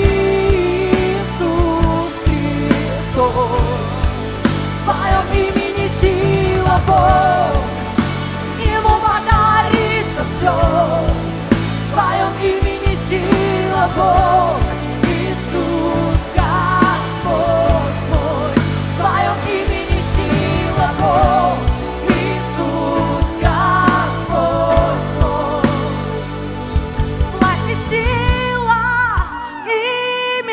Иисус Христос. В Твоем имени сила, Бог, Ему покорится все. В Твоем имени сила, Бог, Иисус Господь мой. В Твоем имени сила, Бог, Иисус Господь мой. Власть и сила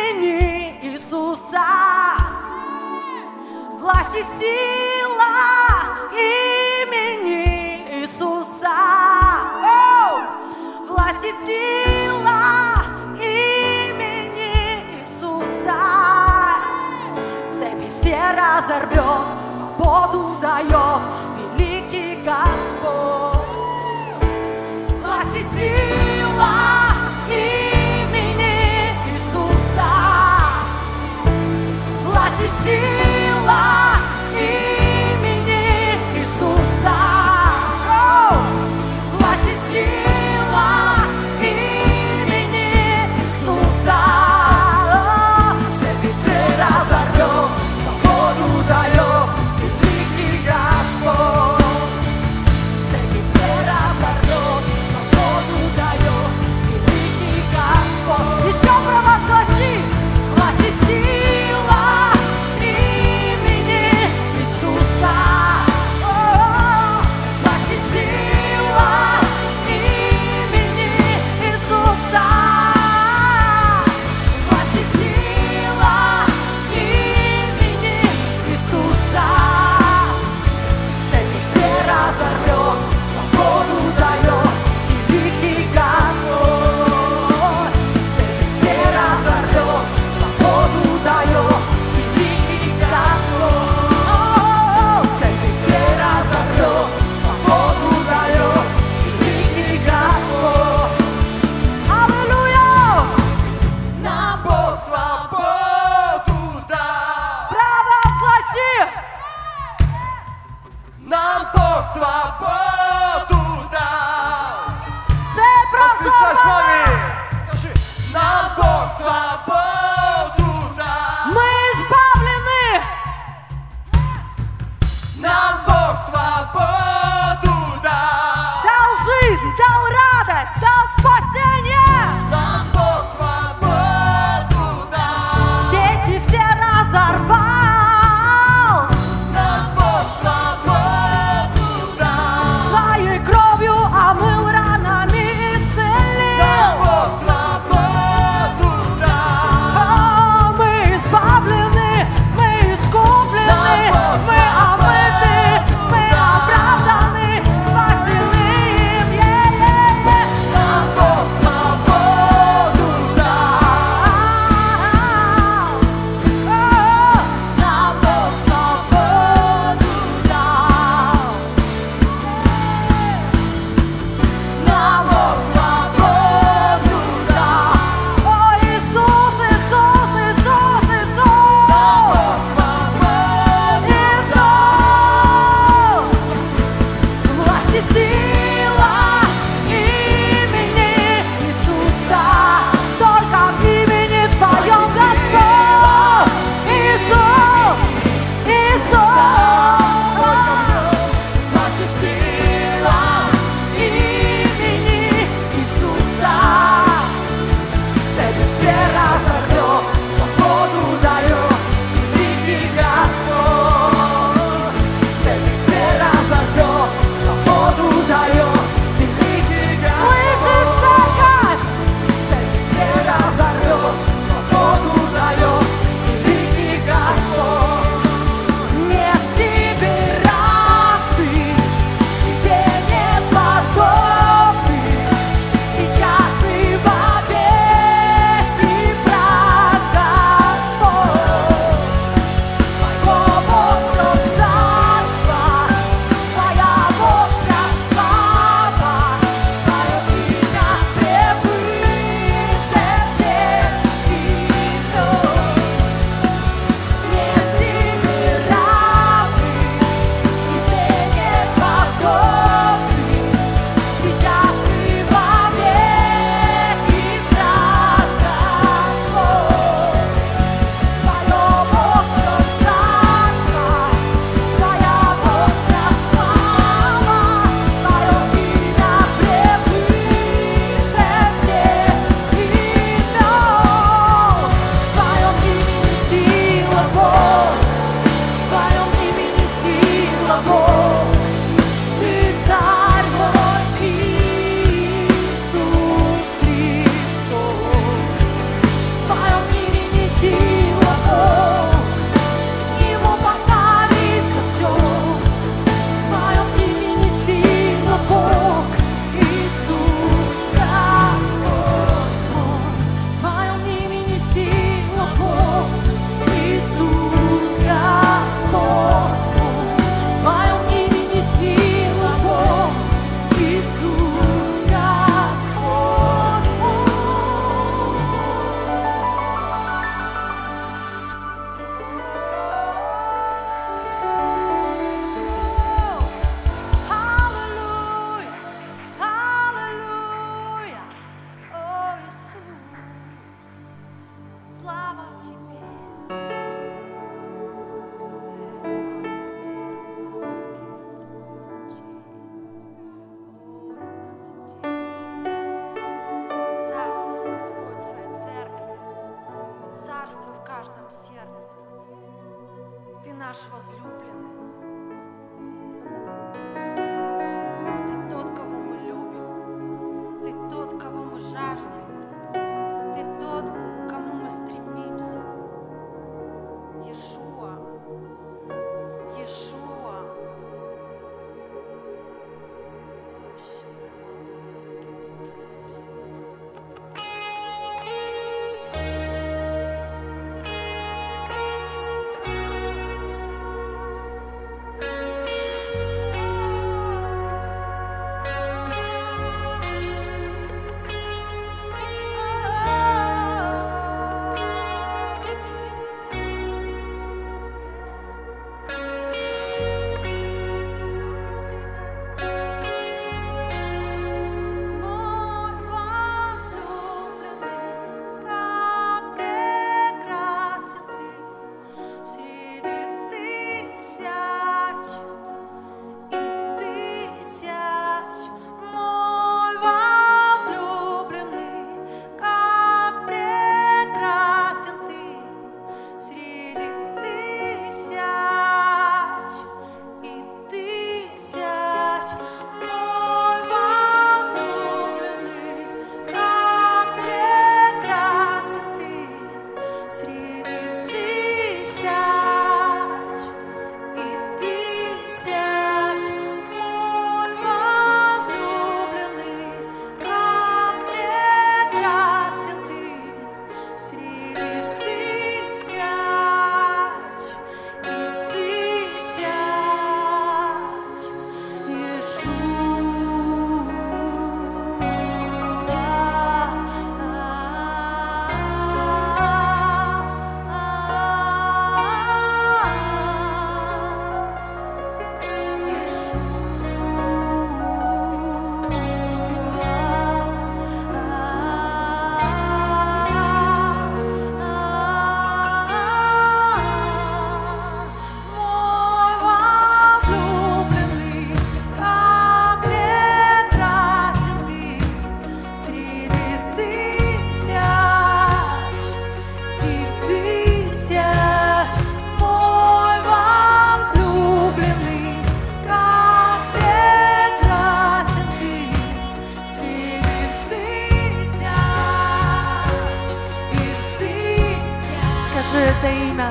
имени Иисуса, власть и сила разорвет, свободу дает великий Господь. Власть и сила имени Иисуса. Власть и сила имени Иисуса. О! Власть и сила имени Иисуса. О! Цепи все разорвет, свободу дает. слава Тебе. Царствуй, Господь, в Своей церкви, царствуй в каждом сердце. Ты наш возлюбленный. Ты тот, кого мы любим. Ты тот, кого мы жаждем. Ты тот, к кому мы стремимся. Иешуа. Иешуа. Скажи это имя.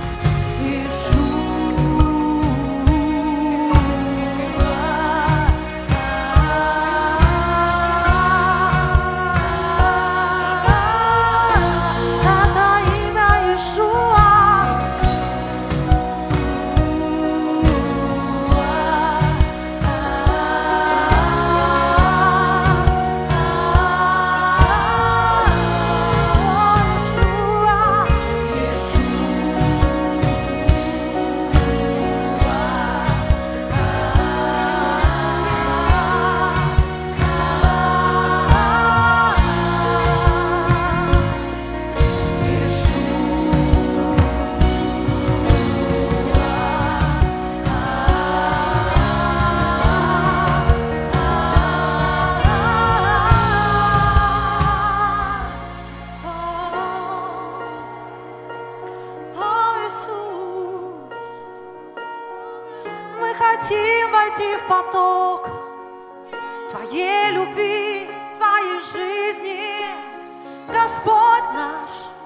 Хотим войти в поток Твоей любви, Твоей жизни, Господь наш.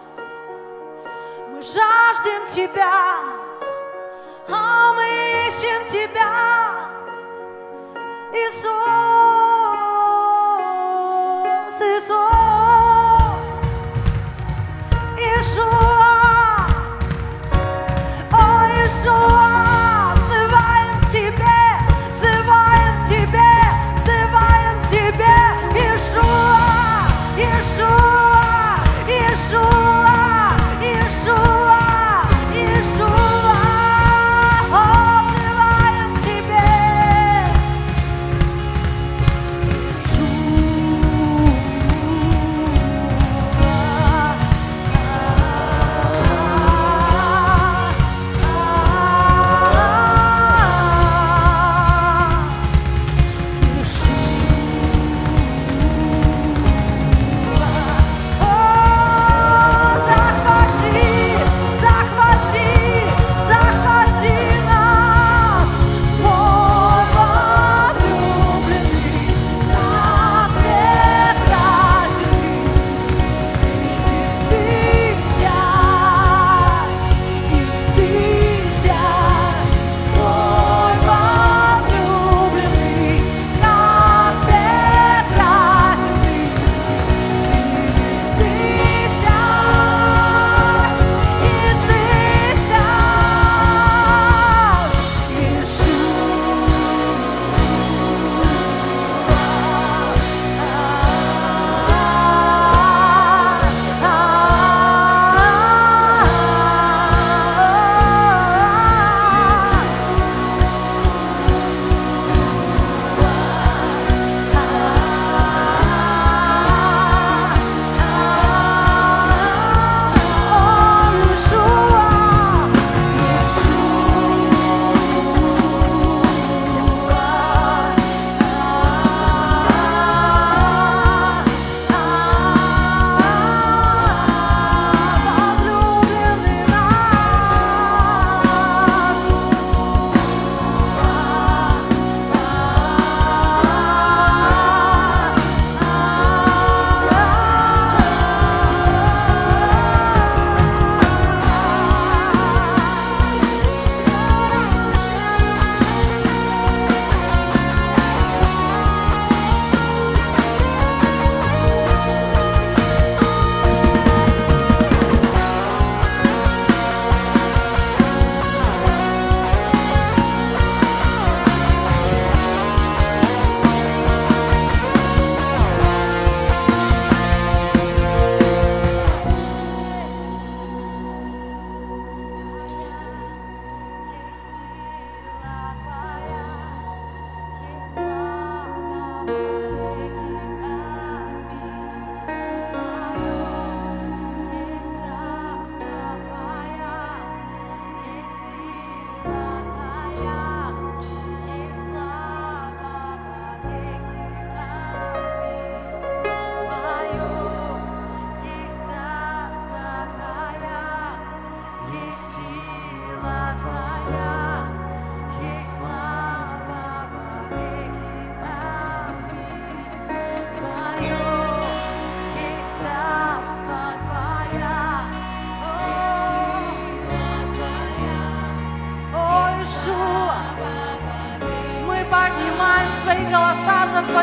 Мы жаждем Тебя, а мы ищем Тебя, Иисус, Иисус, Иешуа, о, Иешуа.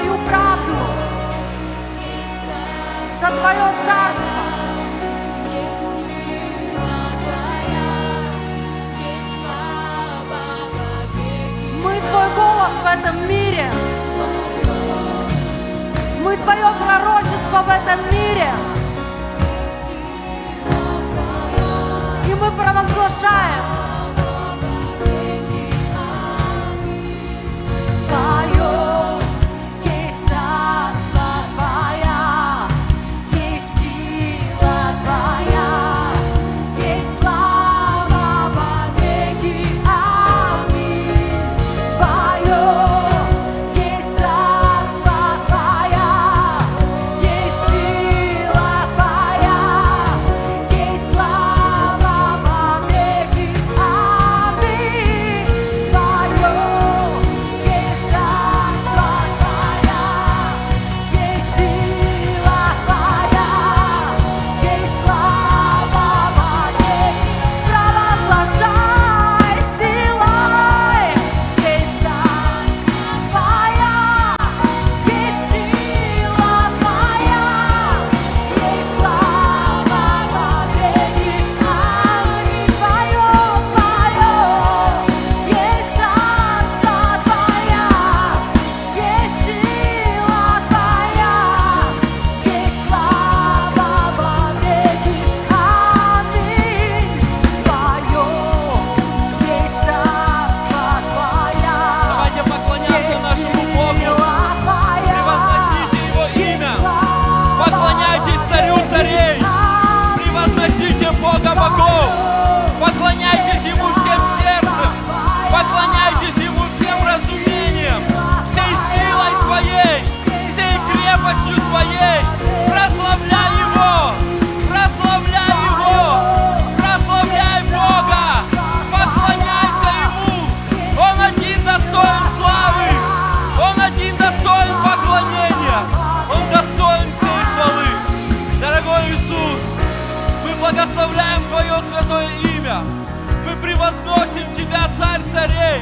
Твою правду, за Твое царство. Мы Твой голос в этом мире. Мы Твое пророчество в этом мире. И мы провозглашаем Твое есть царство Твоя, есть сила Твоя, есть слава во веки. Аминь. Твое есть царство Твоя, есть сила Твоя, есть слава во веки. Аминь. Твое есть царство Твоя, есть сила Твоя, есть слава во веки. Провозглашай силой, есть царство Твоя, есть сила Твоя, есть слава во веки. Аминь. Твое, Твое есть царство Твоя, есть сила Твоя, есть слава во веки. Аминь. Твое есть царство Твоя, Давайте поклоняться нашему Богу. сила Твоя, Превозносите Его имя. Поклоняйтесь Царю царей. Превозносите Бога богов. Поклоняйтесь Ему всем сердцем. Поклоняйтесь Ему всем разумением, всей силой своей, всей крепостью своей. Прославляй Его. Прославляй Его. Прославляй Бога. Поклоняйся Ему. Он один достоин славы. Он один достоин поклонения. Он достоин всей хвалы. Дорогой Иисус, мы благословляем Твое святое имя. Мы превозносим Тебя, Царь царей.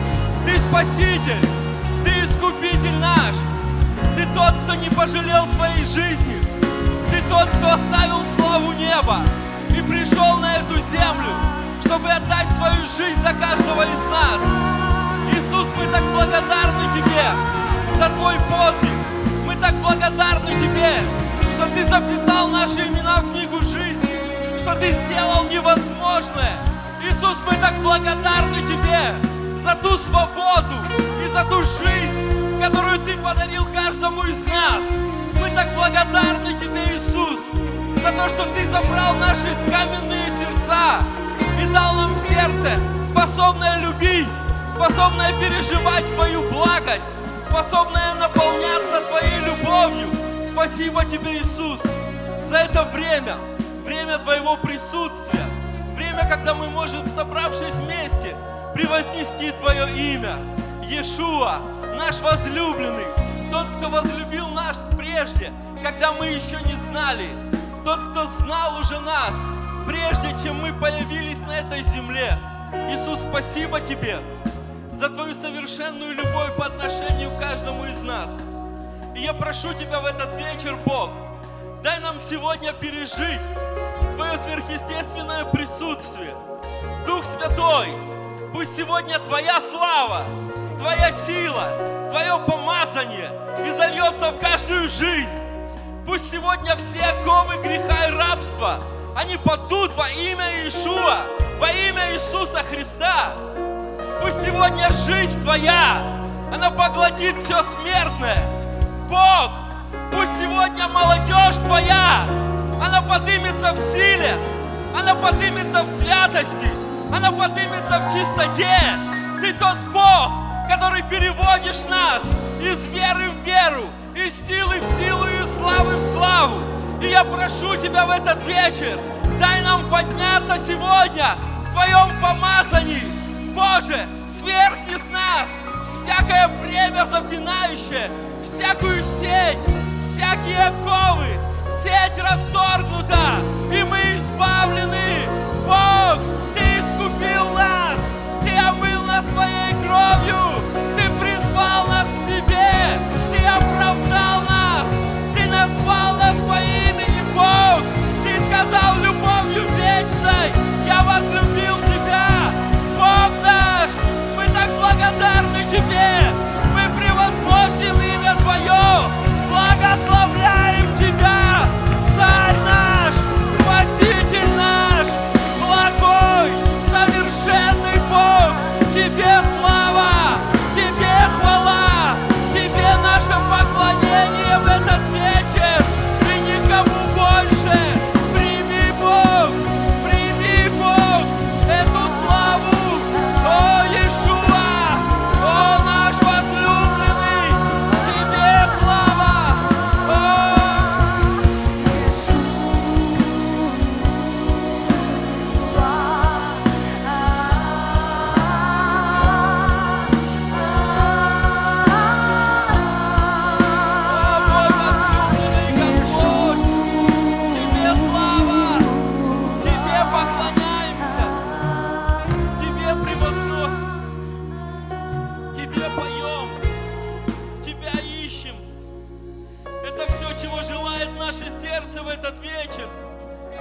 Ты Спаситель, Ты Искупитель наш. Ты тот, кто не пожалел своей жизни. Ты тот, кто оставил славу неба и пришел на эту землю, чтобы отдать свою жизнь за каждого из нас. Иисус, мы так благодарны Тебе за Твой подвиг. Мы так благодарны Тебе, что Ты записал наши имена в книгу жизни, что Ты сделал невозможное. Иисус, мы так благодарны Тебе за ту свободу и за ту жизнь, которую Ты подарил каждому из нас. Мы так благодарны Тебе, Иисус, за то, что Ты забрал наши каменные сердца и дал нам сердце, способное любить, способное переживать Твою благость, способное наполняться Твоей любовью. Спасибо Тебе, Иисус, за это время, время Твоего присутствия, время, когда мы можем, собравшись вместе, превознести Твое имя. Иешуа, наш возлюбленный, тот, кто возлюбил нас прежде, когда мы еще не знали, тот, кто знал уже нас, прежде чем мы появились на этой земле. Иисус, спасибо Тебе за Твою совершенную любовь по отношению к каждому из нас. И я прошу Тебя в этот вечер, Бог, дай нам сегодня пережить Твое сверхъестественное присутствие. Дух Святой, пусть сегодня Твоя слава, Твоя сила, Твое помазание изольется в каждую жизнь. Пусть сегодня все оковы греха и рабства, они падут во имя Иешуа, во имя Иисуса Христа. Пусть сегодня жизнь Твоя, она поглотит все смертное. Бог, пусть сегодня молодежь Твоя, она поднимется в силе, она поднимется в святости, она поднимется в чистоте. Ты тот Бог, который переводишь нас из веры в веру, из силы в силу и из славы в славу. И я прошу Тебя в этот вечер, дай нам подняться сегодня в Твоем помазании. Боже, свергни с нас всякое бремя запинающее, всякую сеть, всякие оковы. Сеть расторгнута, и мы избавлены. Бог, Ты искупил нас, Ты омыл нас своей кровью, Ты призвал нас к себе, Ты обратил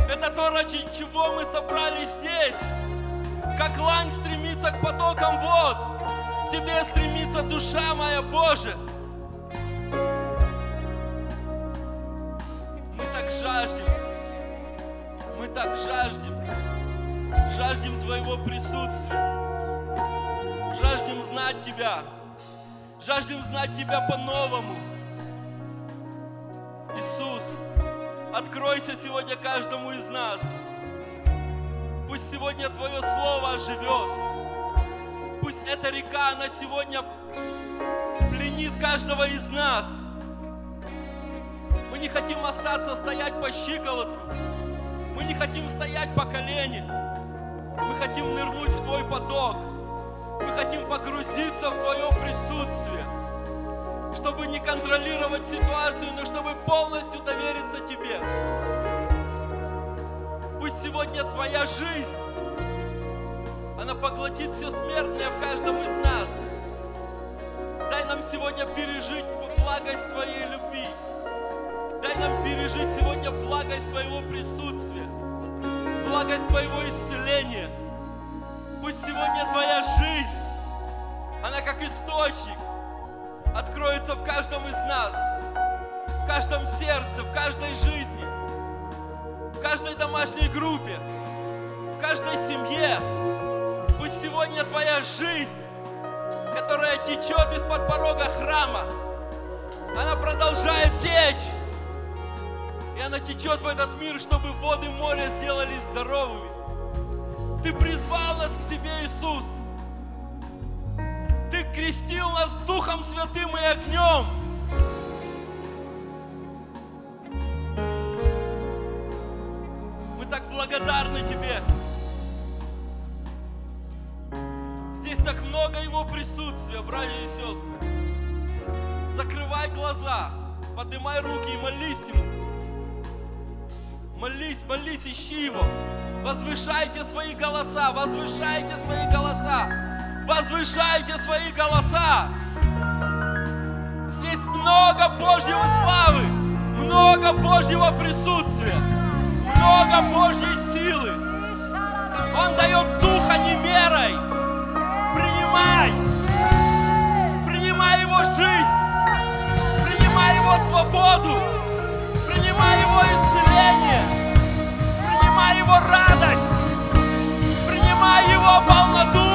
Это то, ради чего мы собрались здесь. Как лань стремится к потокам вод, к Тебе стремится душа моя, Боже. Мы так жаждем, мы так жаждем, жаждем Твоего присутствия, жаждем знать Тебя, жаждем знать Тебя по-новому. Иисус, откройся сегодня каждому из нас. Пусть сегодня Твое Слово оживет. Пусть эта река, она сегодня пленит каждого из нас. Мы не хотим остаться стоять по щиколотку. Мы не хотим стоять по колени. Мы хотим нырнуть в Твой поток. Мы хотим погрузиться в Твое присутствие, чтобы не контролировать ситуацию, но чтобы полностью довериться Тебе. Пусть сегодня Твоя жизнь, она поглотит все смертное в каждом из нас. Дай нам сегодня пережить благость Твоей любви. Дай нам пережить сегодня благость Твоего присутствия, благость Твоего исцеления. Пусть сегодня Твоя жизнь, она как источник, откроется в каждом из нас, в каждом сердце, в каждой жизни, в каждой домашней группе, в каждой семье. Пусть сегодня Твоя жизнь, которая течет из-под порога храма, она продолжает течь. И она течет в этот мир, чтобы воды моря сделались здоровыми. Ты призвал нас к себе, Иисус. Ты крестил нас Духом Святым и огнем. Мы так благодарны Тебе. Здесь так много Его присутствия, братья и сестры. Закрывай глаза, поднимай руки и молись Ему. Молись, молись, ищи Его. Возвышайте свои голоса, возвышайте свои голоса, возвышайте свои голоса. Здесь много Божьего славы, много Божьего присутствия, много Божьей силы. Он дает духа не мерой. Принимай, принимай Его жизнь, принимай Его свободу, принимай Его исцеление, принимай Его радость, принимай Его полноту.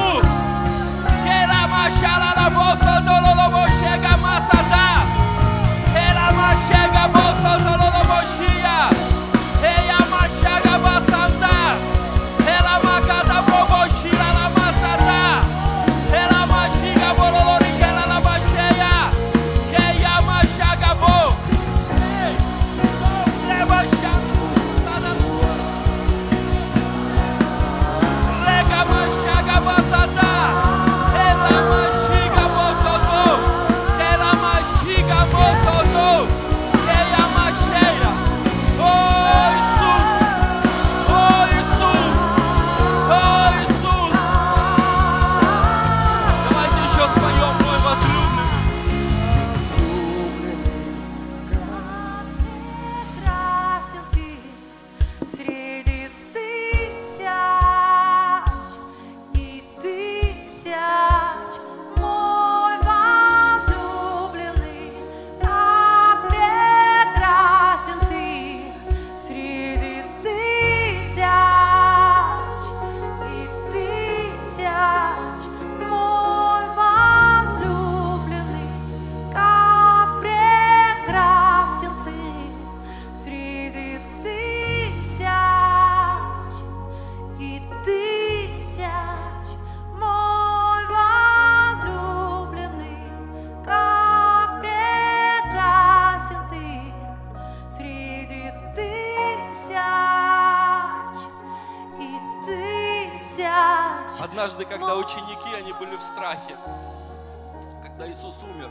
Однажды, когда ученики, они были в страхе, когда Иисус умер,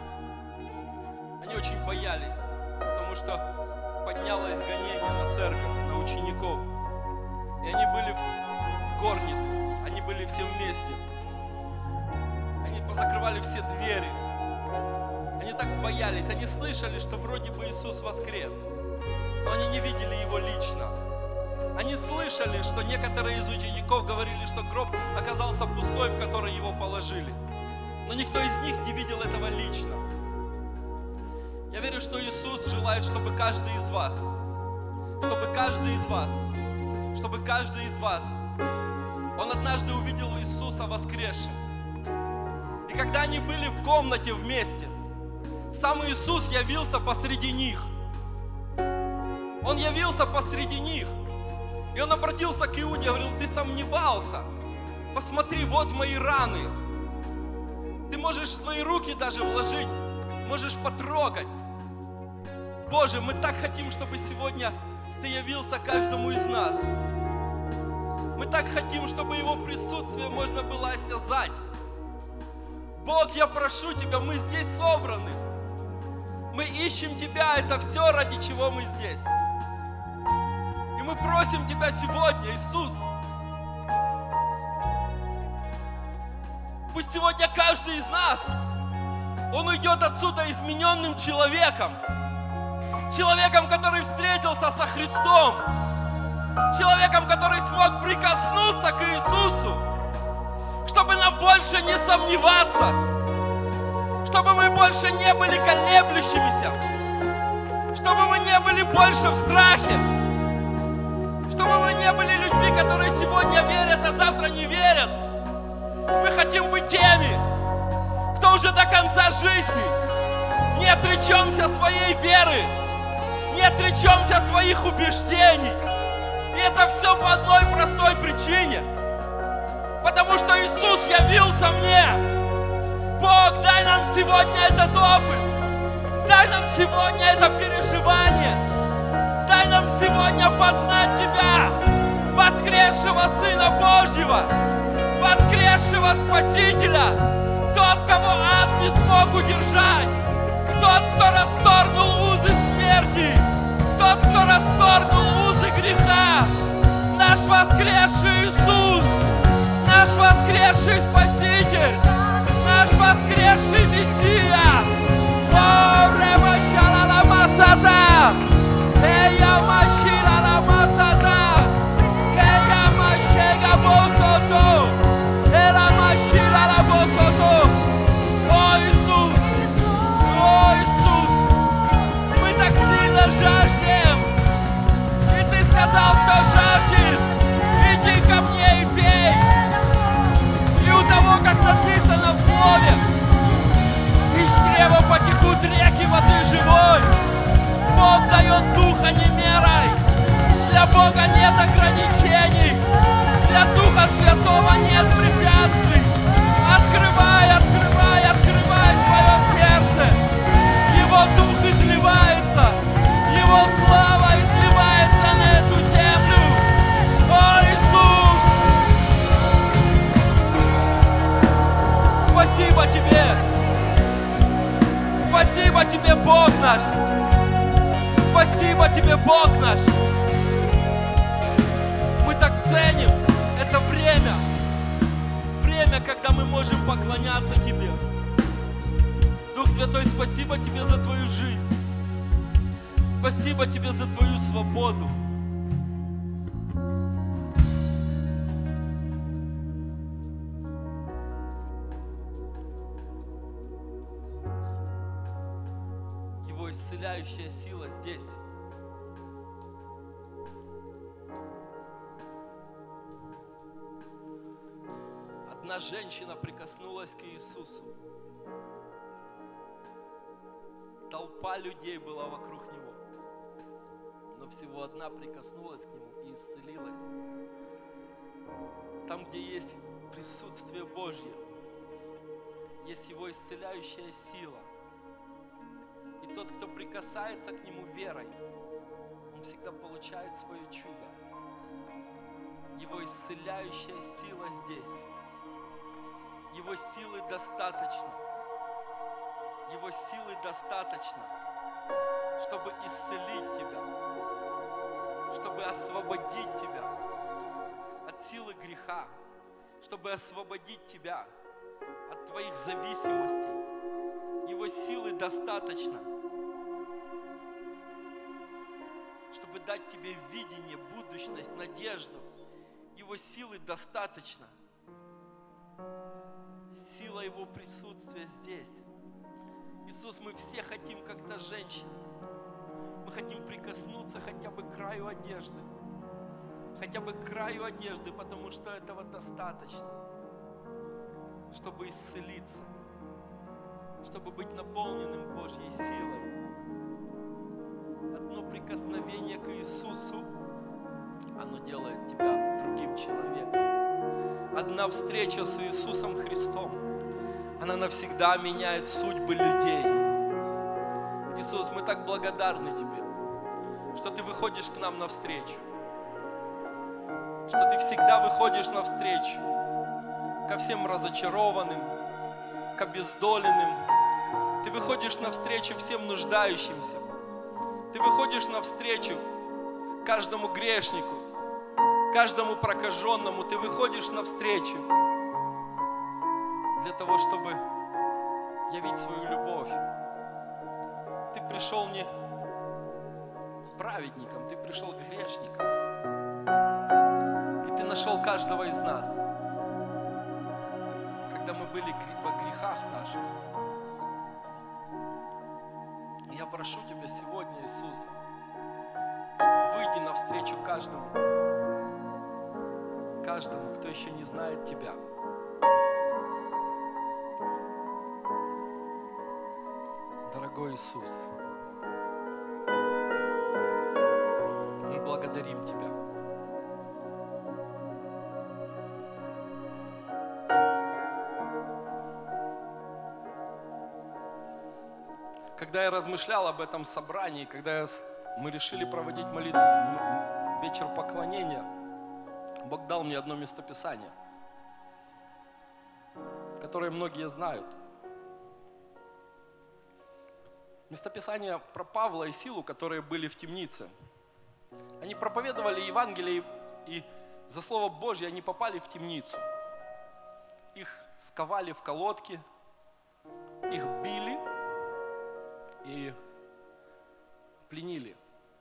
они очень боялись, потому что поднялось гонение на церковь, на учеников. И они были в, в горнице, они были все вместе. Они позакрывали все двери. Они так боялись, они слышали, что вроде бы Иисус воскрес, но они не видели Его лично. Они слышали, что некоторые из учеников говорили, что гроб оказался пустой, в который его положили. Но никто из них не видел этого лично. Я верю, что Иисус желает, чтобы каждый из вас, чтобы каждый из вас, чтобы каждый из вас, он однажды увидел Иисуса воскресшим. И когда они были в комнате вместе, сам Иисус явился посреди них. Он явился посреди них. И он обратился к Иуде и говорил: ты сомневался? Посмотри, вот мои раны. Ты можешь свои руки даже вложить, можешь потрогать. Боже, мы так хотим, чтобы сегодня Ты явился каждому из нас. Мы так хотим, чтобы Его присутствие можно было осязать. Бог, я прошу Тебя, мы здесь собраны. Мы ищем Тебя, это все, ради чего мы здесь. И мы просим Тебя сегодня, Иисус, пусть сегодня каждый из нас, он уйдет отсюда измененным человеком. Человеком, который встретился со Христом. Человеком, который смог прикоснуться к Иисусу. Чтобы нам больше не сомневаться. Чтобы мы больше не были колеблющимися. Чтобы мы не были больше в страхе. Чтобы мы не были людьми, которые сегодня верят, а завтра не верят. Мы хотим быть теми, кто уже до конца жизни не отречемся своей веры, не отречемся своих убеждений. И это все по одной простой причине. Потому что Иисус явился мне. Бог, дай нам сегодня этот опыт. Дай нам сегодня это переживание. Дай нам сегодня познать Тебя, воскресшего Сына Божьего, воскресшего Спасителя, тот, кого ад не смог удержать, тот, кто расторгнул узы смерти, тот, кто расторгнул узы греха, наш воскресший Иисус, наш воскресший Спаситель, наш воскресший Мессия. О, Реба Шалала Масада, Эя Машила Масада, Эя Машега Босото, Эра Машила Босото. О, Иисус, о, Иисус, мы так сильно жаждем. И Ты сказал, кто жаждет, иди ко мне и пей. И у того, как написано в Слове, из чрева потекут реки воды живой. Бог дает духа не мерой. Для Бога нет ограничений. Для Духа Святого нет препятствий. Открывай, открывай, открывай свое сердце. Его Дух изливается. Его слава изливается на эту землю. О, Иисус! Спасибо Тебе! Спасибо Тебе, Бог наш! Спасибо Тебе, Бог наш! Мы так ценим это время, время, когда мы можем поклоняться Тебе. Дух Святой, спасибо Тебе за Твою жизнь. Спасибо Тебе за Твою свободу. Его исцеляющая сила здесь. Одна женщина прикоснулась к Иисусу. Толпа людей была вокруг Него. Но всего одна прикоснулась к Нему и исцелилась. Там, где есть присутствие Божье, есть Его исцеляющая сила. И тот, кто прикасается к Нему верой, он всегда получает свое чудо. Его исцеляющая сила здесь. Его силы достаточно. Его силы достаточно, чтобы исцелить тебя, чтобы освободить тебя от силы греха, чтобы освободить тебя от твоих зависимостей. Его силы достаточно, чтобы дать тебе видение будущего. сущность, надежду. Его силы достаточно. Сила Его присутствия здесь. Иисус, мы все хотим, как та женщина. Мы хотим прикоснуться хотя бы к краю одежды. Хотя бы к краю одежды, потому что этого достаточно, чтобы исцелиться, чтобы быть наполненным Божьей силой. Одно прикосновение к Иисусу, оно делает тебя другим человеком. Одна встреча с Иисусом Христом, она навсегда меняет судьбы людей. Иисус, мы так благодарны Тебе, что Ты выходишь к нам навстречу, что Ты всегда выходишь навстречу ко всем разочарованным, к обездоленным. Ты выходишь навстречу всем нуждающимся. Ты выходишь навстречу каждому грешнику, каждому прокаженному. Ты выходишь навстречу для того, чтобы явить свою любовь. Ты пришел не к праведникам, ты пришел к грешникам. И ты нашел каждого из нас, когда мы были во грехах наших. Я прошу Тебя сегодня, Иисус, выйди навстречу каждому, каждому, кто еще не знает Тебя. Дорогой Иисус, мы благодарим Тебя. Когда я размышлял об этом собрании, когда я, мы решили проводить молитву, вечер поклонения, Бог дал мне одно местописание, которое многие знают. Местописание про Павла и Силу, которые были в темнице. Они проповедовали Евангелие, и за Слово Божье они попали в темницу. Их сковали в колодки, их били и пленили.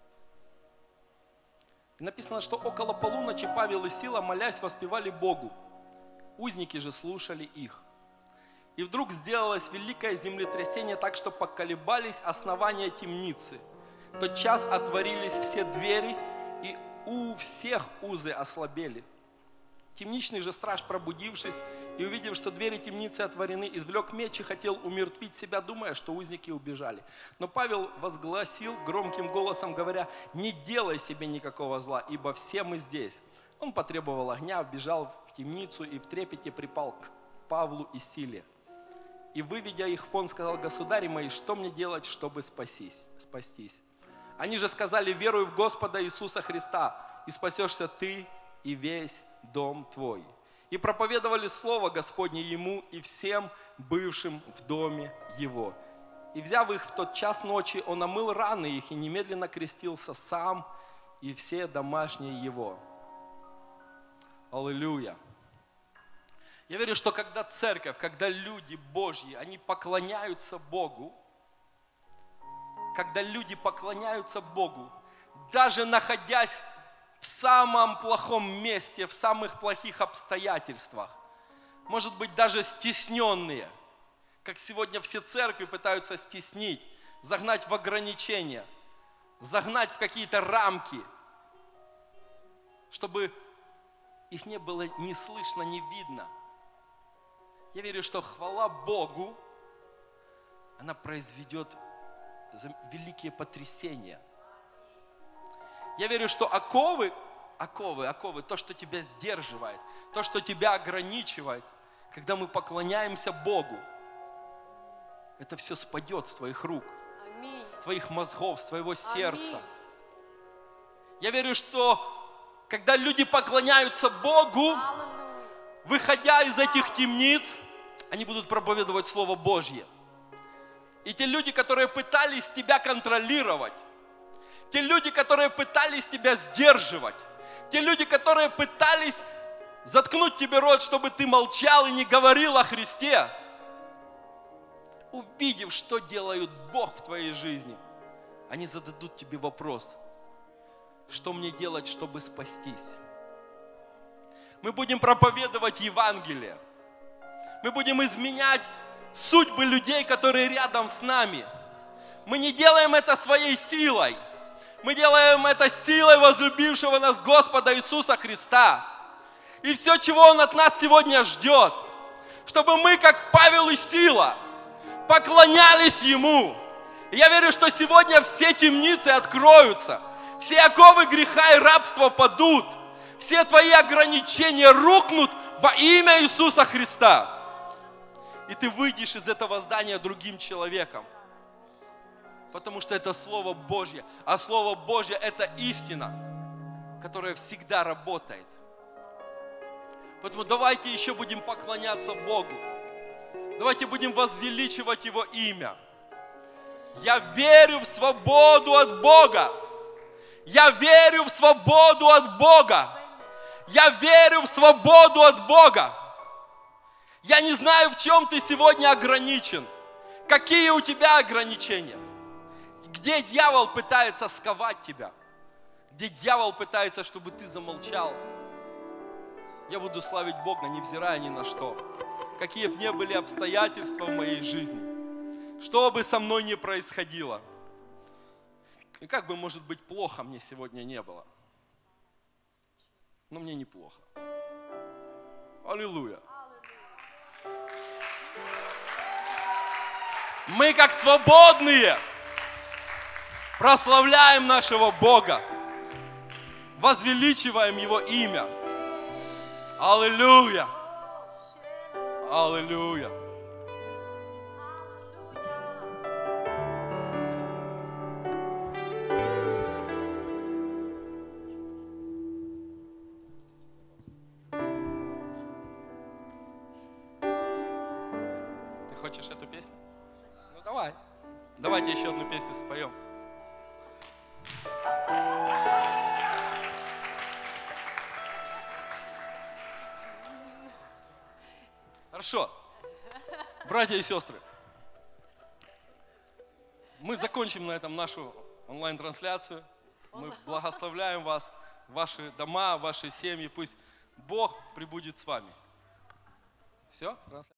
И написано, что около полуночи Павел и Сила, молясь, воспевали Богу. Узники же слушали их. И вдруг сделалось великое землетрясение, так что поколебались основания темницы. Тотчас отворились все двери, и у всех узы ослабели. Темничный же страж, пробудившись и увидев, что двери темницы отворены, извлек меч и хотел умертвить себя, думая, что узники убежали. Но Павел возгласил громким голосом, говоря: «Не делай себе никакого зла, ибо все мы здесь». Он потребовал огня, вбежал в темницу и в трепете припал к Павлу и Силе. И, выведя их вон, сказал: «Государи мои, что мне делать, чтобы спастись?» спастись? Они же сказали: «Веруй в Господа Иисуса Христа, и спасешься ты и весь дом твой». И проповедовали слово Господне ему и всем бывшим в доме его. И, взяв их в тот час ночи, он омыл раны их и немедленно крестился сам и все домашние его. Аллилуйя! Я верю, что когда церковь, когда люди Божьи, они поклоняются Богу, когда люди поклоняются Богу, даже находясь в самом плохом месте, в самых плохих обстоятельствах, может быть, даже стесненные, как сегодня все церкви пытаются стеснить, загнать в ограничения, загнать в какие-то рамки, чтобы их не было ни слышно, ни видно. Я верю, что хвала Богу, она произведет великие потрясения. Я верю, что оковы, оковы, оковы, то, что тебя сдерживает, то, что тебя ограничивает, когда мы поклоняемся Богу, это все спадет с твоих рук, Аминь. с твоих мозгов, с твоего сердца. Аминь. Я верю, что когда люди поклоняются Богу, Аллилуйя. выходя из этих темниц, они будут проповедовать Слово Божье. И те люди, которые пытались тебя контролировать, те люди, которые пытались тебя сдерживать, те люди, которые пытались заткнуть тебе рот, чтобы ты молчал и не говорил о Христе, увидев, что делает Бог в твоей жизни, они зададут тебе вопрос: что мне делать, чтобы спастись. Мы будем проповедовать Евангелие. Мы будем изменять судьбы людей, которые рядом с нами. Мы не делаем это своей силой. Мы делаем это силой возлюбившего нас Господа Иисуса Христа. И все, чего Он от нас сегодня ждет, чтобы мы, как Павел и Сила, поклонялись Ему. И я верю, что сегодня все темницы откроются, все оковы греха и рабства падут, все твои ограничения рухнут во имя Иисуса Христа. И ты выйдешь из этого здания другим человеком. Потому что это Слово Божье. А Слово Божье – это истина, которая всегда работает. Поэтому давайте еще будем поклоняться Богу. Давайте будем возвеличивать Его имя. Я верю в свободу от Бога. Я верю в свободу от Бога. Я верю в свободу от Бога. Я не знаю, в чем ты сегодня ограничен. Какие у тебя ограничения? Где дьявол пытается сковать тебя? Где дьявол пытается, чтобы ты замолчал? Я буду славить Бога, невзирая ни на что. Какие бы ни были обстоятельства в моей жизни. Что бы со мной ни происходило. И как бы, может быть, плохо мне сегодня не было. Но мне неплохо. Аллилуйя. Мы, как свободные, прославляем нашего Бога, возвеличиваем Его имя. Аллилуйя! Аллилуйя! Ты хочешь эту песню? Ну давай. Давайте еще одну песню споем. Хорошо. Братья и сестры, мы закончим на этом нашу онлайн-трансляцию. Мы благословляем вас, ваши дома, ваши семьи. Пусть Бог пребудет с вами. Все? Трансляция.